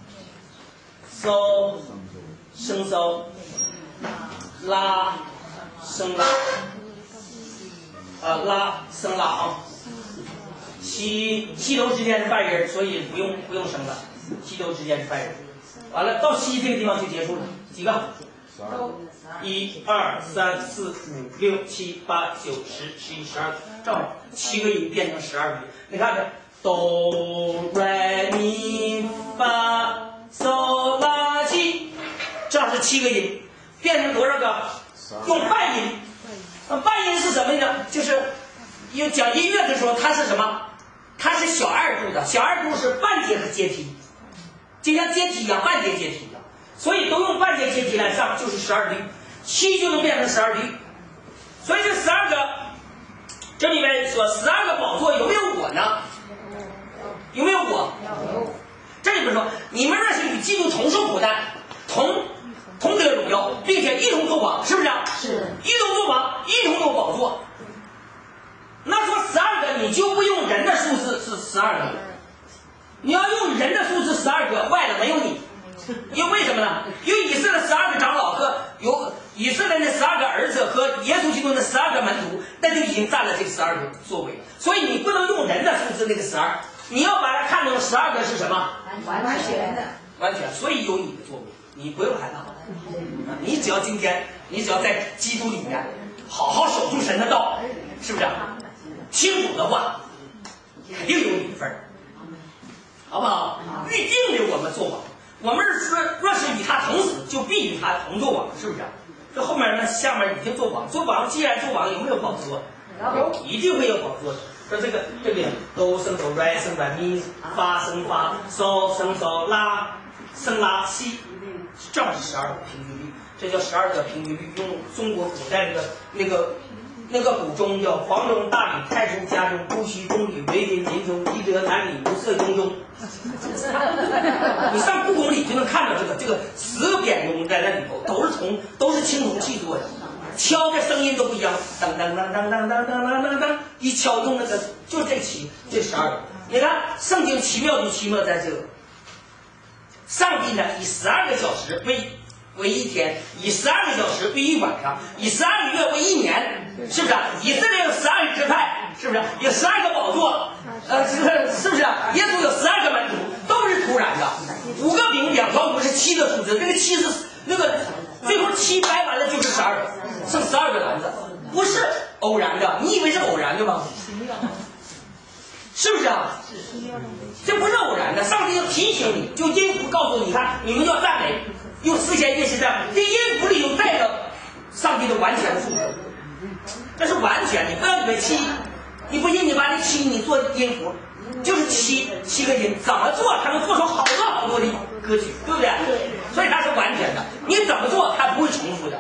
嗦。升嗦，拉，升拉，啊拉升拉啊，西西哆之间是半音，所以不用不用升了，西哆之间是半音。完了到西这个地方就结束了，几个？一二三四五六七八九十十一十二，正好七个音变成十二个音。你看这哆来咪发嗦拉西。这样是七个音，变成多少个？用半音。那半音是什么呢？就是有讲音乐的时候，它是什么？它是小二度的，小二度是半节的阶梯，就像阶梯一样，半节阶梯一样，所以都用半节阶梯来上，就是十二律，七就能变成十二律。所以这十二个，这里面说十二个宝座有没有我呢？有没有我？这里面说，你们若是与基督同受苦难，同。同得荣耀，并且一同作王，是不是？ 是。 一同作王，一同有宝座。那说十二个，你就不用人的数字是十二个，你要用人的数字十二个，外的没有你。因为为什么呢？有以色列十二个长老和有以色列的十二个儿子和耶稣基督的十二个门徒，那就已经占了这十二个座位了。所以你不能用人的数字那个十二，你要把它看成十二个是什么？ 完全的。 完全，所以有你的座位，你不用害怕。你只要今天，你只要在基督里面好好守住神的道，是不是？清楚的话，肯定有你的份儿，好不好？预定给我们做王，我们是说，若是与他同死，就必与他同作王，是不是？这后面呢，下面已经做王，做王既然做王，有没有宝座？有，一定会有宝座的。说这个这里哆升哆来升来咪发升发嗦升嗦拉升拉西。正是十二个平均律，这叫十二个平均律。用中国古代那个那个那个古钟叫黄钟、大理、太冲、家钟、姑须、钟里、为林、林钟、一折、南里、无色、雍钟。你上故宫里就能看到这个这个十个扁钟在那里头，都是铜，都是青铜器做的，敲的声音都不一样，当当当当当当当当当当，一敲用那个就这七这十二个。你看圣经奇妙就奇妙在这个。上帝呢，以十二个小时为为一天，以十二个小时为一晚上，以十二个月为一年，是不是？以色列有十二个支派，是不是？有十二个宝座，呃，是是不是？耶稣有十二个门徒，都是突然的。五个饼，两条鱼是七的数字，那个七是那个最后七掰完了就是十二个，剩十二个篮子，不是偶然的。你以为是偶然的吗？是不是啊？这不是偶然的，上帝要提醒你，就音符告诉你看，你们要赞美，用四弦乐器这样，这音符里有带着上帝的完全数字，这是完全，你不要以为七，你不信你把这七你做音符，就是七七个音，怎么做才能做出好多好多的歌曲，对不对？所以它是完全的，你怎么做它不会重复的，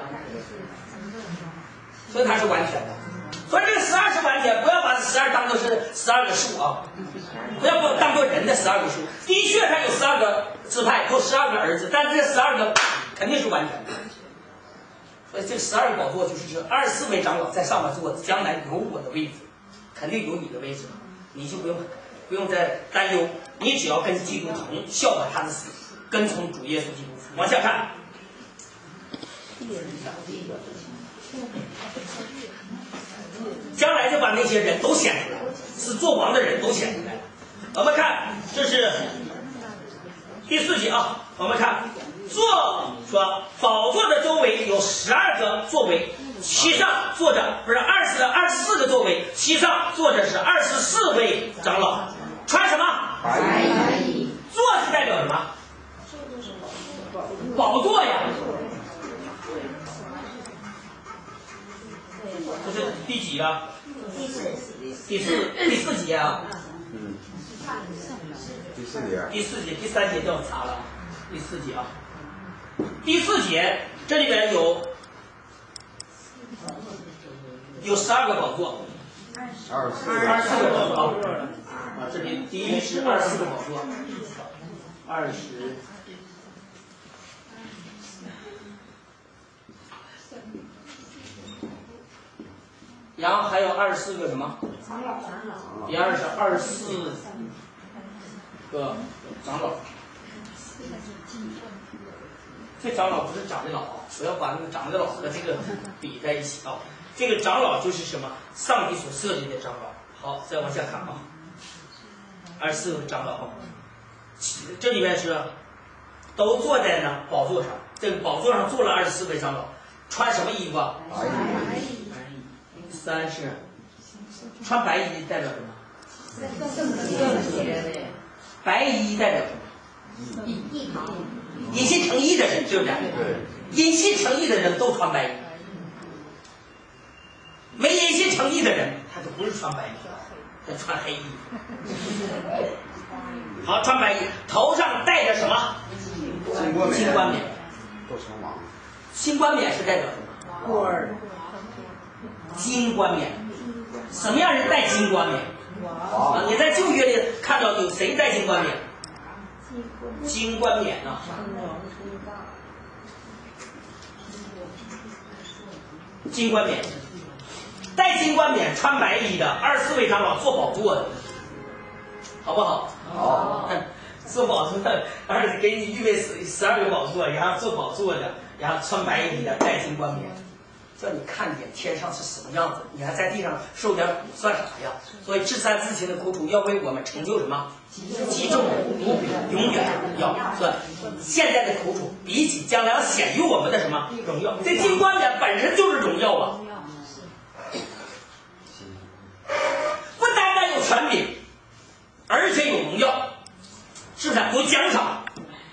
所以它是完全的。所以这个十二是完全，不要把十二当做是十二个数啊，不要把我当做人的十二个数。的确，他有十二个支派，有十二个儿子，但是这十二个肯定是完全的。所以这十二个宝座就是这二十四位长老在上面坐，将来有我的位置，肯定有你的位置，你就不用不用再担忧，你只要跟基督同效法他的死，跟从主耶稣基督。往下看。将来就把那些人都显出来，是做王的人都显出来了。我们看，这是第四节啊。我们看坐说宝座的周围有十二个座位，其上坐着不是二十二十四个座位，其上坐着是二十四位长老，穿什么？ 白衣。 座是代表什么？宝座呀。这是第几啊？ 第四第四第四节啊。 嗯。第四节。 第四节第三节叫查了，第四节啊。第四节这里边有有十二个宝座， 二十四二十四个宝座啊。这里第一是二十四个宝座，二十。然后还有二十四个什么？第二是二十四个长老。这长老不是长得老，不要把那个长得老和这个比在一起啊。这个长老就是什么？上帝所设立的长老。好，再往下看啊。二十四个长老，这里面是都坐在呢宝座上，这个宝座上坐了二十四位长老，穿什么衣服啊？ 白衣。 三是穿白衣代表什么？白衣代表什么？因信诚意的人，对不对？ 对。 因信诚意的人都穿白衣，没因信诚意的人，他就不是穿白衣，他穿黑衣。好，穿白衣，头上戴着什么？ 金冠冕。 金冠冕。 都成王。 金冠冕是代表什么？ 官儿。 金冠冕，什么样人戴金冠冕？啊，你在旧约里看到有谁戴金冠冕？金冠冕啊。金冠冕，戴金冠冕、穿白衣的二十四位长老坐宝座的，好不好？ 好。 坐宝座的，而给你预备十十二个宝座，然后坐宝座的，然后穿白衣的，戴金冠冕。叫你看见天上是什么样子，你还在地上受点苦算啥呀？所以至善至情的苦楚要为我们成就什么？极重的苦楚，永远要算。现在的苦楚比起将来要显于我们的什么荣耀？这金冠冕本身就是荣耀啊！不单单有权柄，而且有荣耀，是不是？有奖赏。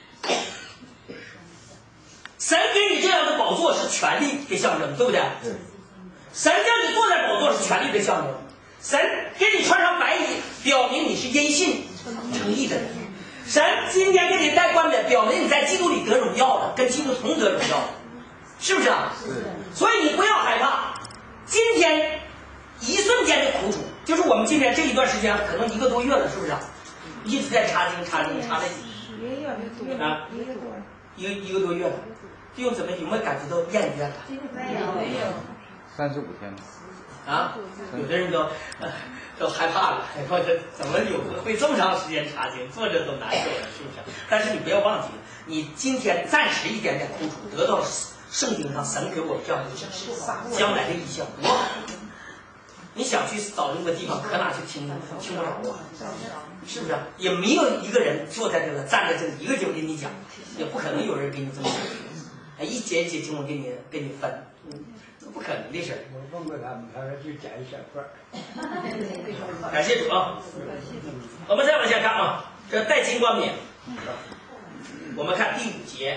神给你这样的宝座是权力的象征，对不对？ 对。 神让你坐在宝座是权力的象征，神给你穿上白衣，表明你是因信诚意的人。神今天给你戴冠冕，表明你在基督里得荣耀了，跟基督同得荣耀，是不是啊？ 对。 所以你不要害怕，今天一瞬间的苦楚，就是我们今天这一段时间，可能一个多月了，是不是啊？一直在查经查经查了啊，一个一个多月了。弟兄姊妹，有没有感觉到厌倦了？ 没有，没有。 三十五天。 啊，有的人都、呃、都害怕了，说这怎么有会这么长时间查经，坐着都难受了，是不是？但是你不要忘记，你今天暂时一点点苦楚，得到圣经上神给我这样的指示，将来的意象多好。你想去找这个地方，可哪去听听不着啊？是不是？也没有一个人坐在这个站在这里一个就给你讲，也不可能有人给你这么讲。哎，一节一节经文给你给你分，嗯，不可能的事。 我问过他们，他说就摘一小块儿。 感谢主啊！我们再往下看啊，这戴金冠冕，我们看第五节。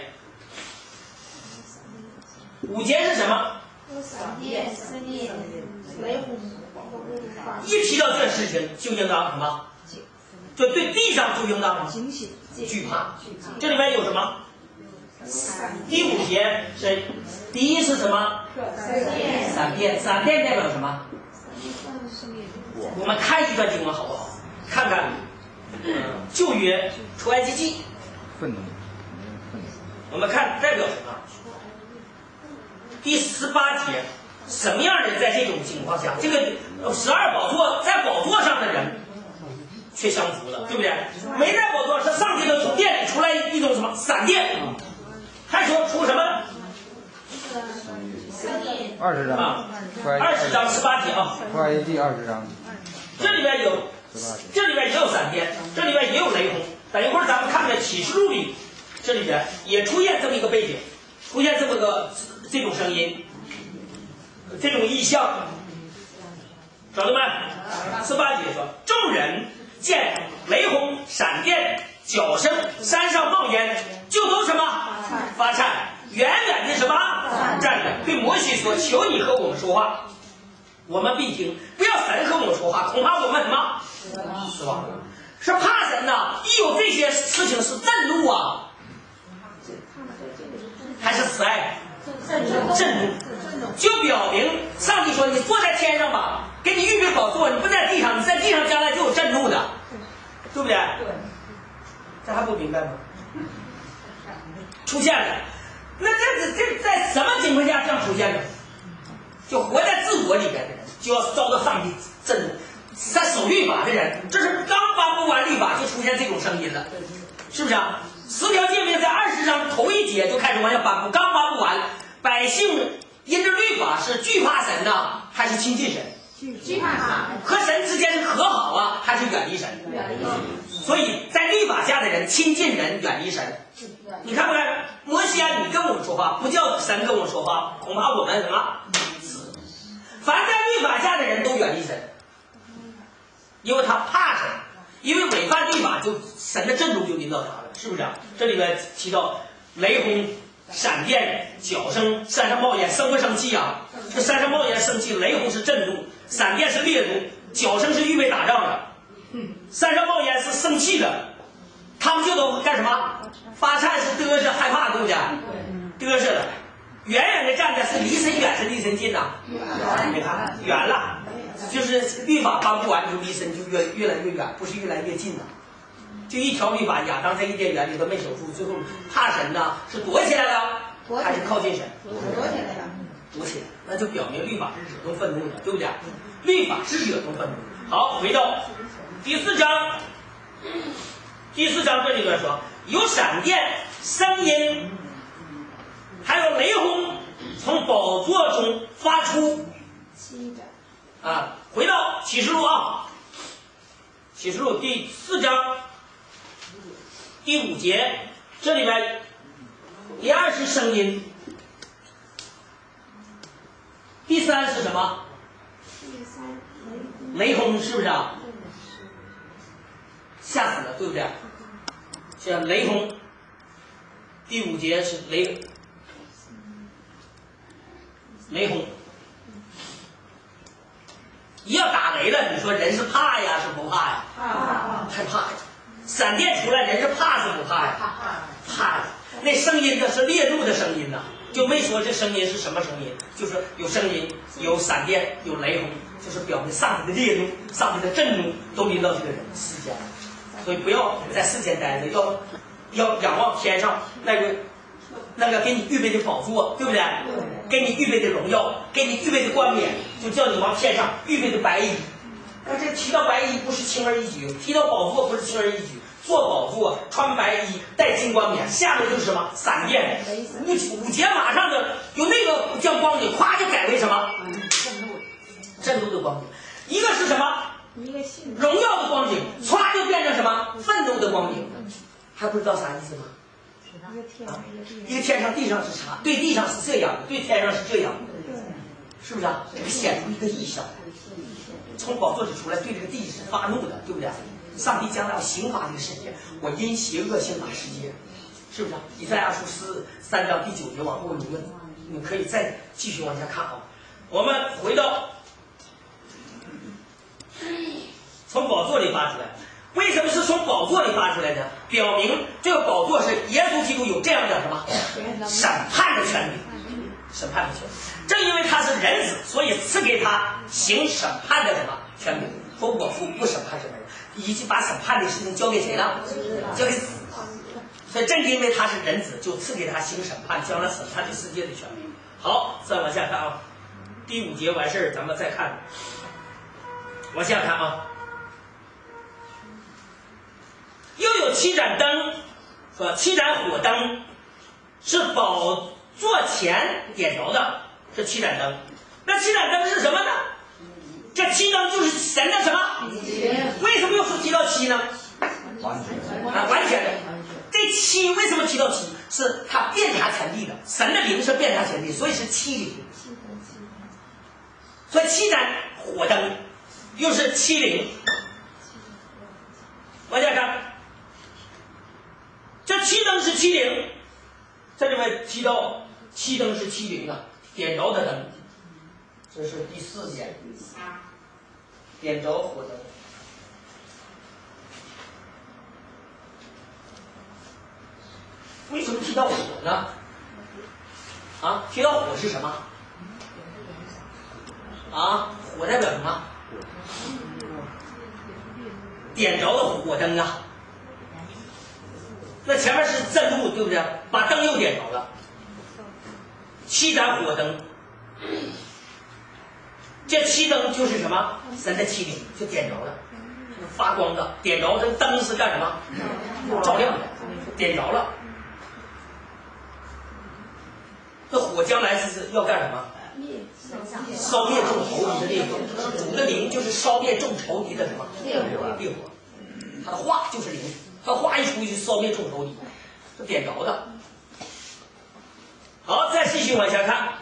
五节是什么？一提到这事情，就应当什么？就对地上就应当什么？惧怕。这里面有什么？第五节是第一是什么？闪电。闪电代表什么？我们看一段经文好不好？看看，嗯，旧约出埃及记。 愤怒。 我们看代表什么？第十八节，什么样的人在这种情况下，这个十二宝座在宝座上的人却相符了，对不对？没在宝座是上帝的从殿里出来一种什么闪电，还说出什么？ 二十章啊，二十章十八节啊。 出埃及记二十章。 这里边有，这里边也有闪电，这里边也有雷轰。等一会儿咱们看看启示录里这里边也出现这么一个背景，出现这么个这种声音，这种意象，晓得吗？十八节说，众人见雷轰、闪电、脚声，山上冒烟，就都什么发颤，远远的什么站着，对摩西说：“求你和我们说话，我们必听；不要神和我们说话，恐怕我们什么死亡。”是怕神呐！一有这些事情是震怒啊，还是慈爱？震怒，就表明上帝说：“你坐在天上吧，给你预备宝座，你不在地上，你在地上将来就有震怒的，对不对？”这还不明白吗？出现了，那这这在什么情况下这样出现的？就活在自我里边的人，就要遭到上帝震怒。在守律法的人，这是刚颁布完律法就出现这种声音了，是不是啊？十条诫命在二十章头一节就开始往下颁布，刚颁布完，百姓因着律法是惧怕神呢，还是亲近神？ 惧怕神。 和神之间是和好啊，还是远离神？ 远离神。 所以在律法下的人亲近人，远离神。你看不看？摩西啊，你跟我们说话，不叫神跟我们说话，恐怕我们什么死。凡在律法下的人都远离神。因为他怕神，因为违反律法就神的震怒就临到他了，是不是啊？这里面提到雷轰、闪电、脚声，山上冒烟，生不生气啊？这山上冒烟生气，雷轰是震怒，闪电是烈怒，脚声是预备打仗的。山上冒烟是生气的，他们就都干什么？发颤是嘚瑟害怕，对不对？嘚瑟的，远远的站着是离神远是离神近呐？你看远了。就是律法颁布完，就离神就越越来越远，不是越来越近了。就一条律法，亚当在伊甸园里都没守住，最后怕神呢，是躲起来了，还是靠近神？ 躲起来了， 躲起来，那就表明律法是惹动愤怒的，对不对？律法是惹动愤怒的。好，回到第四章，第四章这里边说，有闪电、声音，还有雷轰从宝座中发出。啊，回到启示录啊，启示录第四章第五节，这里边第二是声音，第三是什么？雷轰，是不是啊？吓死了，对不对？像雷轰，第五节是雷雷轰。一要打雷了，你说人是怕呀，是不怕呀？ 怕， 害怕呀。闪电出来，人是怕是不怕呀？怕呀。那声音呢是烈怒的声音呐，就没说这声音是什么声音，就是有声音，有闪电，有雷轰，就是表明上帝的烈怒、上帝的震怒都临到这个人世间。所以不要在世间待着，要要仰望天上那个那个给你预备的宝座，对不对？给你预备的荣耀，给你预备的冠冕，就叫你往天上预备的白衣。但这提到白衣不是轻而易举，提到宝座不是轻而易举。坐宝座，穿白衣，戴金冠冕，下面就是什么？闪电。五五节马上的有那个叫光景，咵就改为什么？震怒的光景。一个是什么？荣耀的光景，唰就变成什么？愤怒的光景。还不知道啥意思吗？啊、一个天上地上是啥？对地上是这样的，对天上是这样的，是不是啊？这个显出一个意象，从宝座里出来，对这个地是发怒的，对不对？上帝将来要刑罚这个世界，我因邪恶刑罚世界，是不是啊？以赛亚书四三章第九节往后，你们你们可以再继续往下看啊。我们回到从宝座里发出来。为什么是从宝座里发出来的？表明这个宝座是耶稣基督有这样的什么审判的权柄，审判的权柄。正因为他是人子，所以赐给他行审判的什么权柄。说我父不审判什么人，已经把审判的事情交给谁了？交给死。所以正因为他是人子，就赐给他行审判，将来审判这世界的权柄。好，再往下看啊，第五节完事儿，咱们再看，往下看啊。又有七盏灯，说七盏火灯是宝座前点着的，这七盏灯。那七盏灯是什么呢？这七灯就是神的什么？为什么又是提到七呢？啊，完全的。这这七为什么提到七？是它遍察全地的，神的灵是遍察全地，所以是七灵。所以七盏火灯又是七灵。往下看，这七灯是七灵，这里面提到七灯是七灵啊，点着的灯，这是第四点，点着火灯。为什么提到火呢？啊，提到火是什么？啊，火代表什么？点着的火灯啊。那前面是震怒，对不对？把灯又点着了，七盏火灯。这七灯就是什么？神的七灵就点着了，发光的，点着。这灯是干什么？照亮的，点着了。这火将来是要干什么？烧灭众仇敌的烈火。主的灵就是烧灭众仇敌的什么？烈火。烈火。他的话就是灵，他话一出去烧灭众仇敌，是点着的。好，再继续往下看。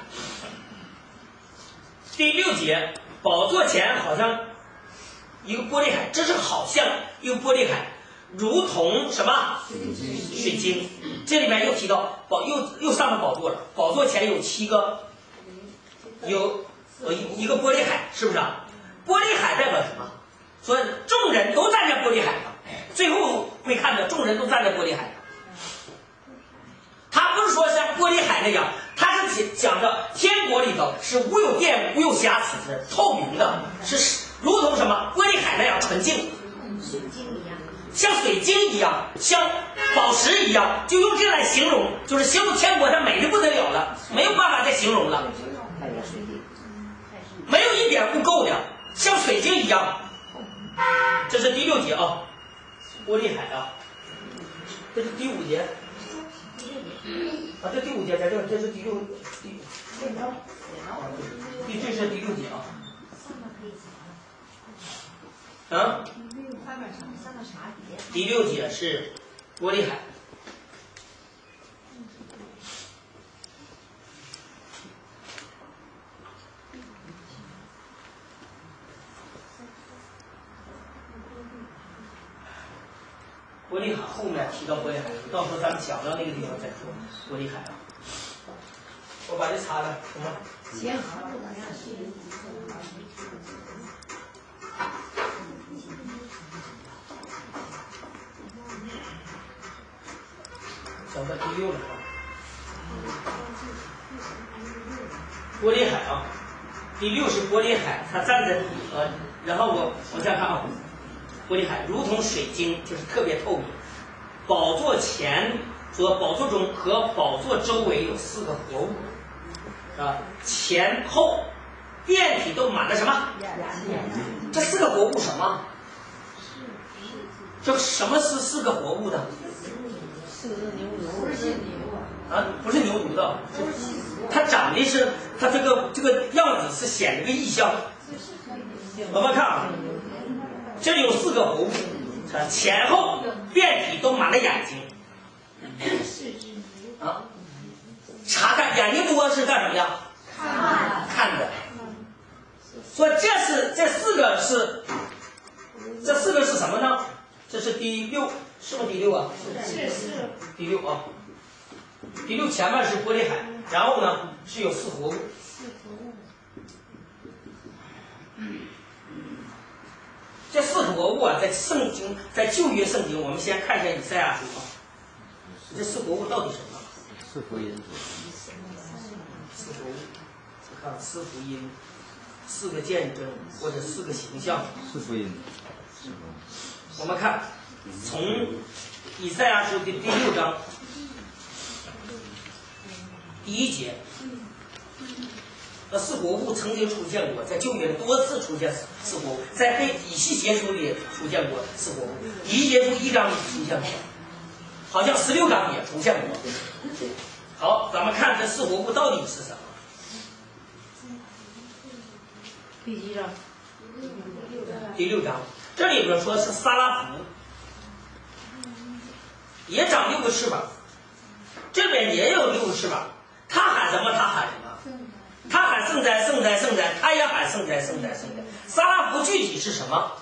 第六节，宝座前好像一个玻璃海，这是好像一个玻璃海，如同什么？水晶。这里面又提到宝，又又上了宝座了。宝座前有七个，有呃一个玻璃海，是不是啊？玻璃海代表什么？说众人都站在玻璃海上，最后会看到众人都站在玻璃海上。他不是说像玻璃海那样，他是讲的天国里头是无有玷污、无有瑕疵的、透明的，是如同什么玻璃海那样纯净。像水晶一样，像宝石一样，就用这来形容，就是形容天国它美的不得了了，没有办法再形容了，没有一点不够的，像水晶一样。这是第六节啊，玻璃海啊，这是第五节啊，这第五节在这，这是第六第第这是第六节啊，啊。第六节是玻璃海。玻璃海后面提到玻璃海，到时候咱们讲到那个地方再说玻璃海啊。我把这擦了，行吗？行。讲到第六了啊，玻璃海啊，第六是玻璃海，它站着呃，然后我往下看啊，玻璃海如同水晶，就是特别透明。宝座前说，宝座中和宝座周围有四个活物，啊，前后遍体都满了什么？这四个活物什么？这什么是四个活物的？啊，不是牛犊的，它长得是它这个这个样子是显这个意象。我们看啊，这里有四个活物，前后遍体都满了眼睛。啊，查看眼睛多是干什么呀？看看的。所以这是这四个是这四个是什么呢？这是第六，是不是第六啊？是是第六啊。第六前面是玻璃海，然后呢是有四活物。这四活物啊，在圣经，在旧约圣经，我们先看一下以赛亚书啊。这四活物到底什么？ 四福音。 四活物，看四福音，四个见证或者四个形象。 四福音。 我们看，从以赛亚书的第六章第一节，那四活物曾经出现过，在旧约多次出现四活物，在被以西结书里出现过四活物，以西结书一章里出现过，好像十六章也出现过。好，咱们看这四活物到底是什么？ 第几章？ 第六章，这里边说是撒拉弗， 也长六个翅膀，这边也有六个翅膀，他喊什么？他喊什么？他喊圣哉圣哉圣哉，他也喊圣哉圣哉圣哉。撒拉弗具体是什么？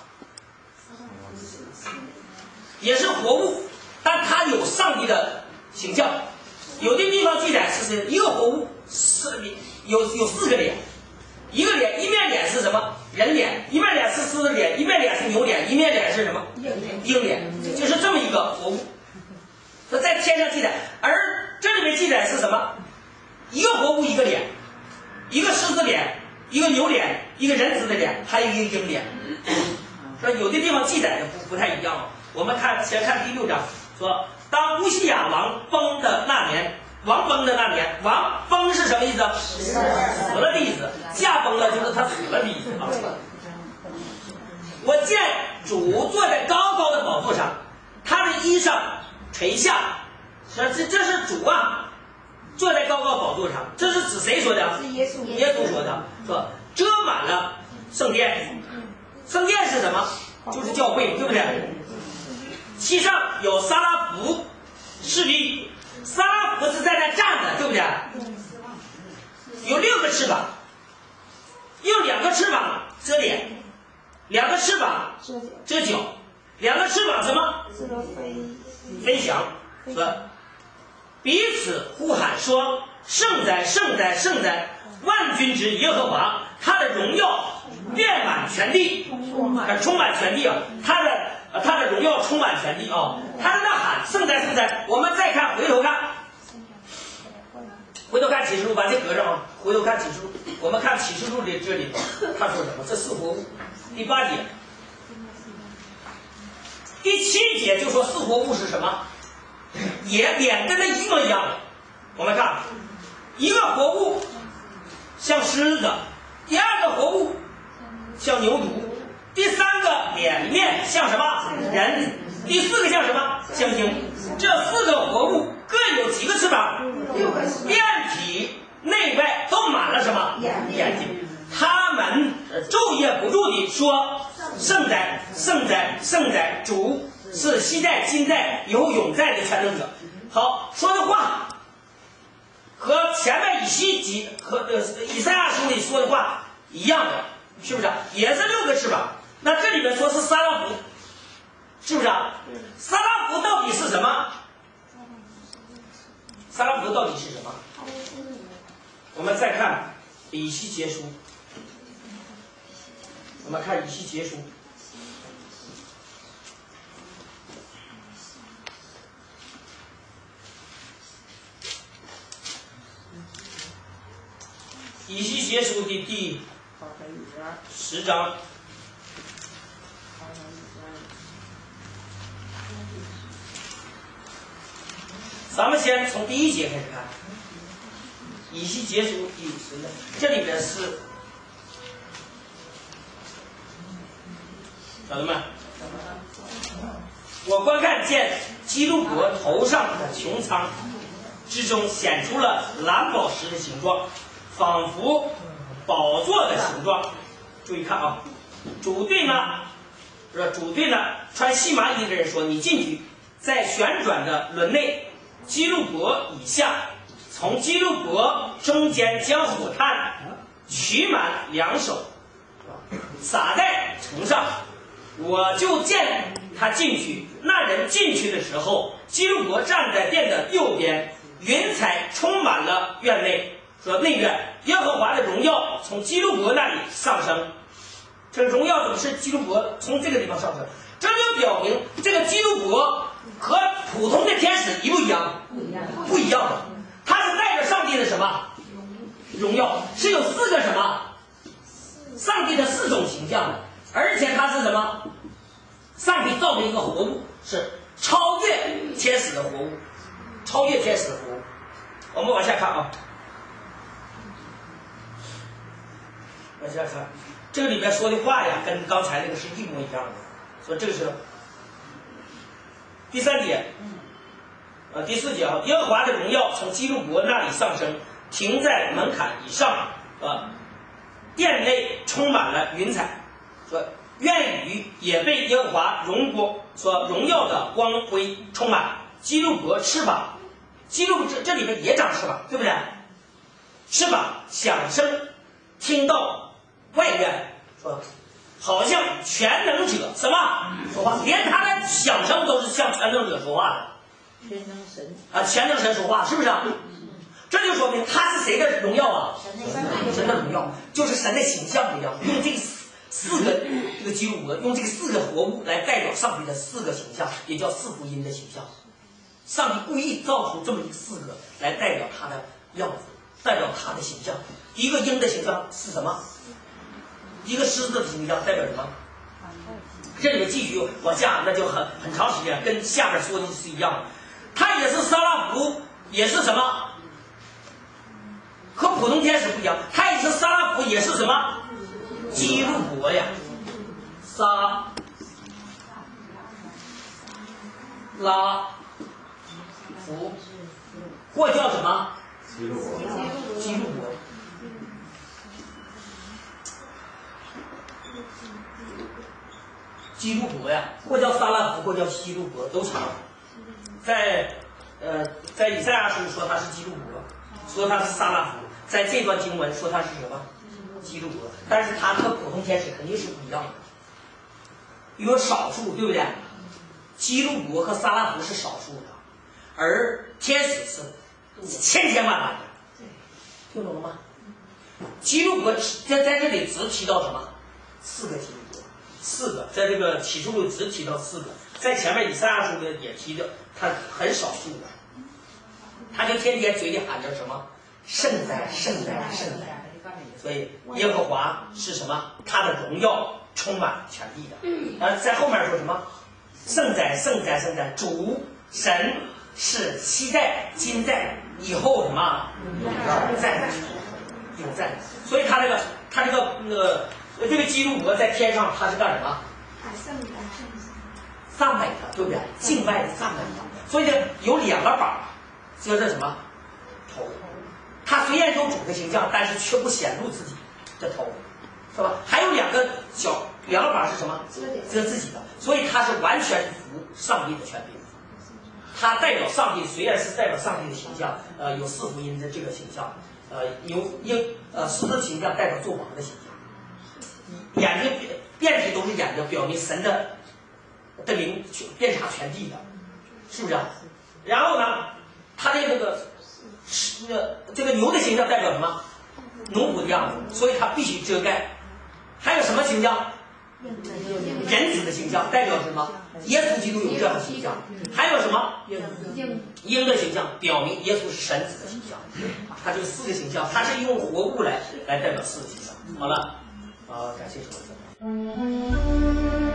也是活物，但它有上帝的形象。有的地方记载是一个活物，是有有四个脸，一个脸一面脸是什么？人脸，一面脸是狮子脸，一面脸是牛脸，一面脸是什么？鹰脸，就是这么一个活物。那在天上记载，而这里面记载是什么？一个活物一个脸，一个狮子脸，一个牛脸，一个人子的脸，还有一个鹰脸。说有的地方记载的不不太一样。我们看先看第六章，说当乌西雅王崩的那年，王崩的那年，王崩是什么意思？死了的意思，驾崩了就是他死了的意思啊。我见主坐在高高的宝座上，他的衣裳垂下，这这这是主啊，坐在高高宝座上，这是指谁说的？ 是耶稣， 耶稣说的，说遮满了圣殿，圣殿是什么？就是教会，对不对？其上有撒拉弗侍立，撒拉弗是在那站的，对不对？有六个翅膀，用两个翅膀遮脸，两个翅膀遮脚，两个翅膀什么？飞翔，说彼此呼喊说：圣哉，圣哉，圣哉！万军之耶和华，他的荣耀遍满全地，呃，充满全地啊！他的呃，他的荣耀充满全地啊！他的呐喊，圣哉，圣哉！我们再看，回头看，回头看启示录，把这隔上啊！回头看启示录，我们看启示录的这里，他说什么？这四活物，第八节，第七节就说四活物是什么？也脸跟他一模一样的。我们看，一个活物像狮子，第二个活物像牛犊，第三个脸面像什么？人，第四个像什么？像鹰。这四个活物各有几个翅膀？遍体内外都满了什么？眼睛。他们昼夜不住地说：圣哉，圣哉，圣哉！主是昔在、今在、以后永在的全能者。好，说的话和前面以西结和呃以赛亚书里说的话一样的，是不是？也是六个翅膀。那这里面说是撒拉弗，是不是？撒拉弗到底是什么？撒拉弗到底是什么？我们再看以西结书，我们看以西结书。以西结书的第十章，咱们先从第一节开始看。以西结书第十章，这里边是，晓得吗？我观看见基路伯头上的穹苍之中显出了蓝宝石的形状，仿佛宝座的形状。注意看啊，主对呢，是吧？主对呢，穿细麻衣的人说：“你进去，在旋转的轮内，基路伯以下，从基路伯中间将火炭取满两手，撒在城上。我就见他进去。那人进去的时候，基路伯站在殿的右边，云彩充满了院内。说内院，耶和华的荣耀从基路伯那里上升。这个荣耀怎么是基路伯从这个地方上升？这就表明这个基路伯和普通的天使一不一样？不一样的。他是带着上帝的什么荣耀？是有四个什么？上帝的四种形象的，而且他是什么？上帝造的一个活物，是超越天使的活物，超越天使的活物。我们往下看啊。往下看，这个里面说的话呀，跟刚才那个是一模一样的。说这个是第三节，呃，第四节啊，耶和华的荣耀从基路伯那里上升，停在门槛以上，啊，殿内充满了云彩。说愿雨也被耶和华荣光，说荣耀的光辉充满。 基路伯翅膀，基路这这里面也长翅膀，对不对？翅膀响声，听到外院说，好像全能者什么说话，连他的响声都是向全能者说话的。 全能神啊，全能神说话，是不是啊？这就说明他是谁的荣耀啊？神的荣耀，就是神的形象一样，用这个四四个这个基路伯，用这个四个活物来代表上帝的四个形象，也叫四福音的形象。上帝故意造出这么一个四个来代表他的样子，代表他的形象。一个鹰的形象是什么？一个狮子的形象代表什么？这里面继续往下，那就很很长时间，跟下面说的是一样的。他也是撒拉弗，也是什么？和普通天使不一样，他也是撒拉弗，也是什么？基路伯呀，撒拉弗，或叫什么？ 基路伯。 基路伯。基路伯呀，或叫撒拉弗，或叫基路伯，都行。在呃，在以赛亚书说他是基路伯，说他是撒拉弗，在这段经文说他是什么？基路伯，但是他和普通天使肯定是不一样的，有少数，对不对？基路伯和撒拉弗是少数的，而天使是千千万万的，听懂了吗？基路伯在在这里只提到什么？四个基路伯，四个，在这个启示录只提到四个，在前面以赛亚书呢也提的，他很少数的，他就天天嘴里喊着什么圣哉圣哉圣哉。所以耶和华是什么？他的荣耀充满全地的。呃，在后面说什么？圣哉圣哉圣哉，主神是昔在今在以后什么？永在永在。所以他这个他这个那个这个基路伯在天上，他是干什么？赞美他，对不对？敬拜的赞美他。所以呢，有两个膀遮着什么？头。他虽然有主的形象，但是却不显露自己的头，是吧？还有两个小两个膀是什么？遮自己的，所以他是完全服上帝的权柄。他代表上帝，虽然是代表上帝的形象，呃，有四福音的这个形象，呃，有鹰呃狮子形象代表做王的形象，眼睛遍体都是眼睛，表明神的的灵遍察全地的，是不是啊？然后呢，他的这个。是这个牛的形象代表什么？农夫的样子，所以它必须遮盖。还有什么形象？人子的形象代表什么？耶稣基督有这样的形象。还有什么？鹰的形象表明耶稣是神子的形象。它这四个形象，它是用活物来来代表四个形象。好了，啊，感谢诸位。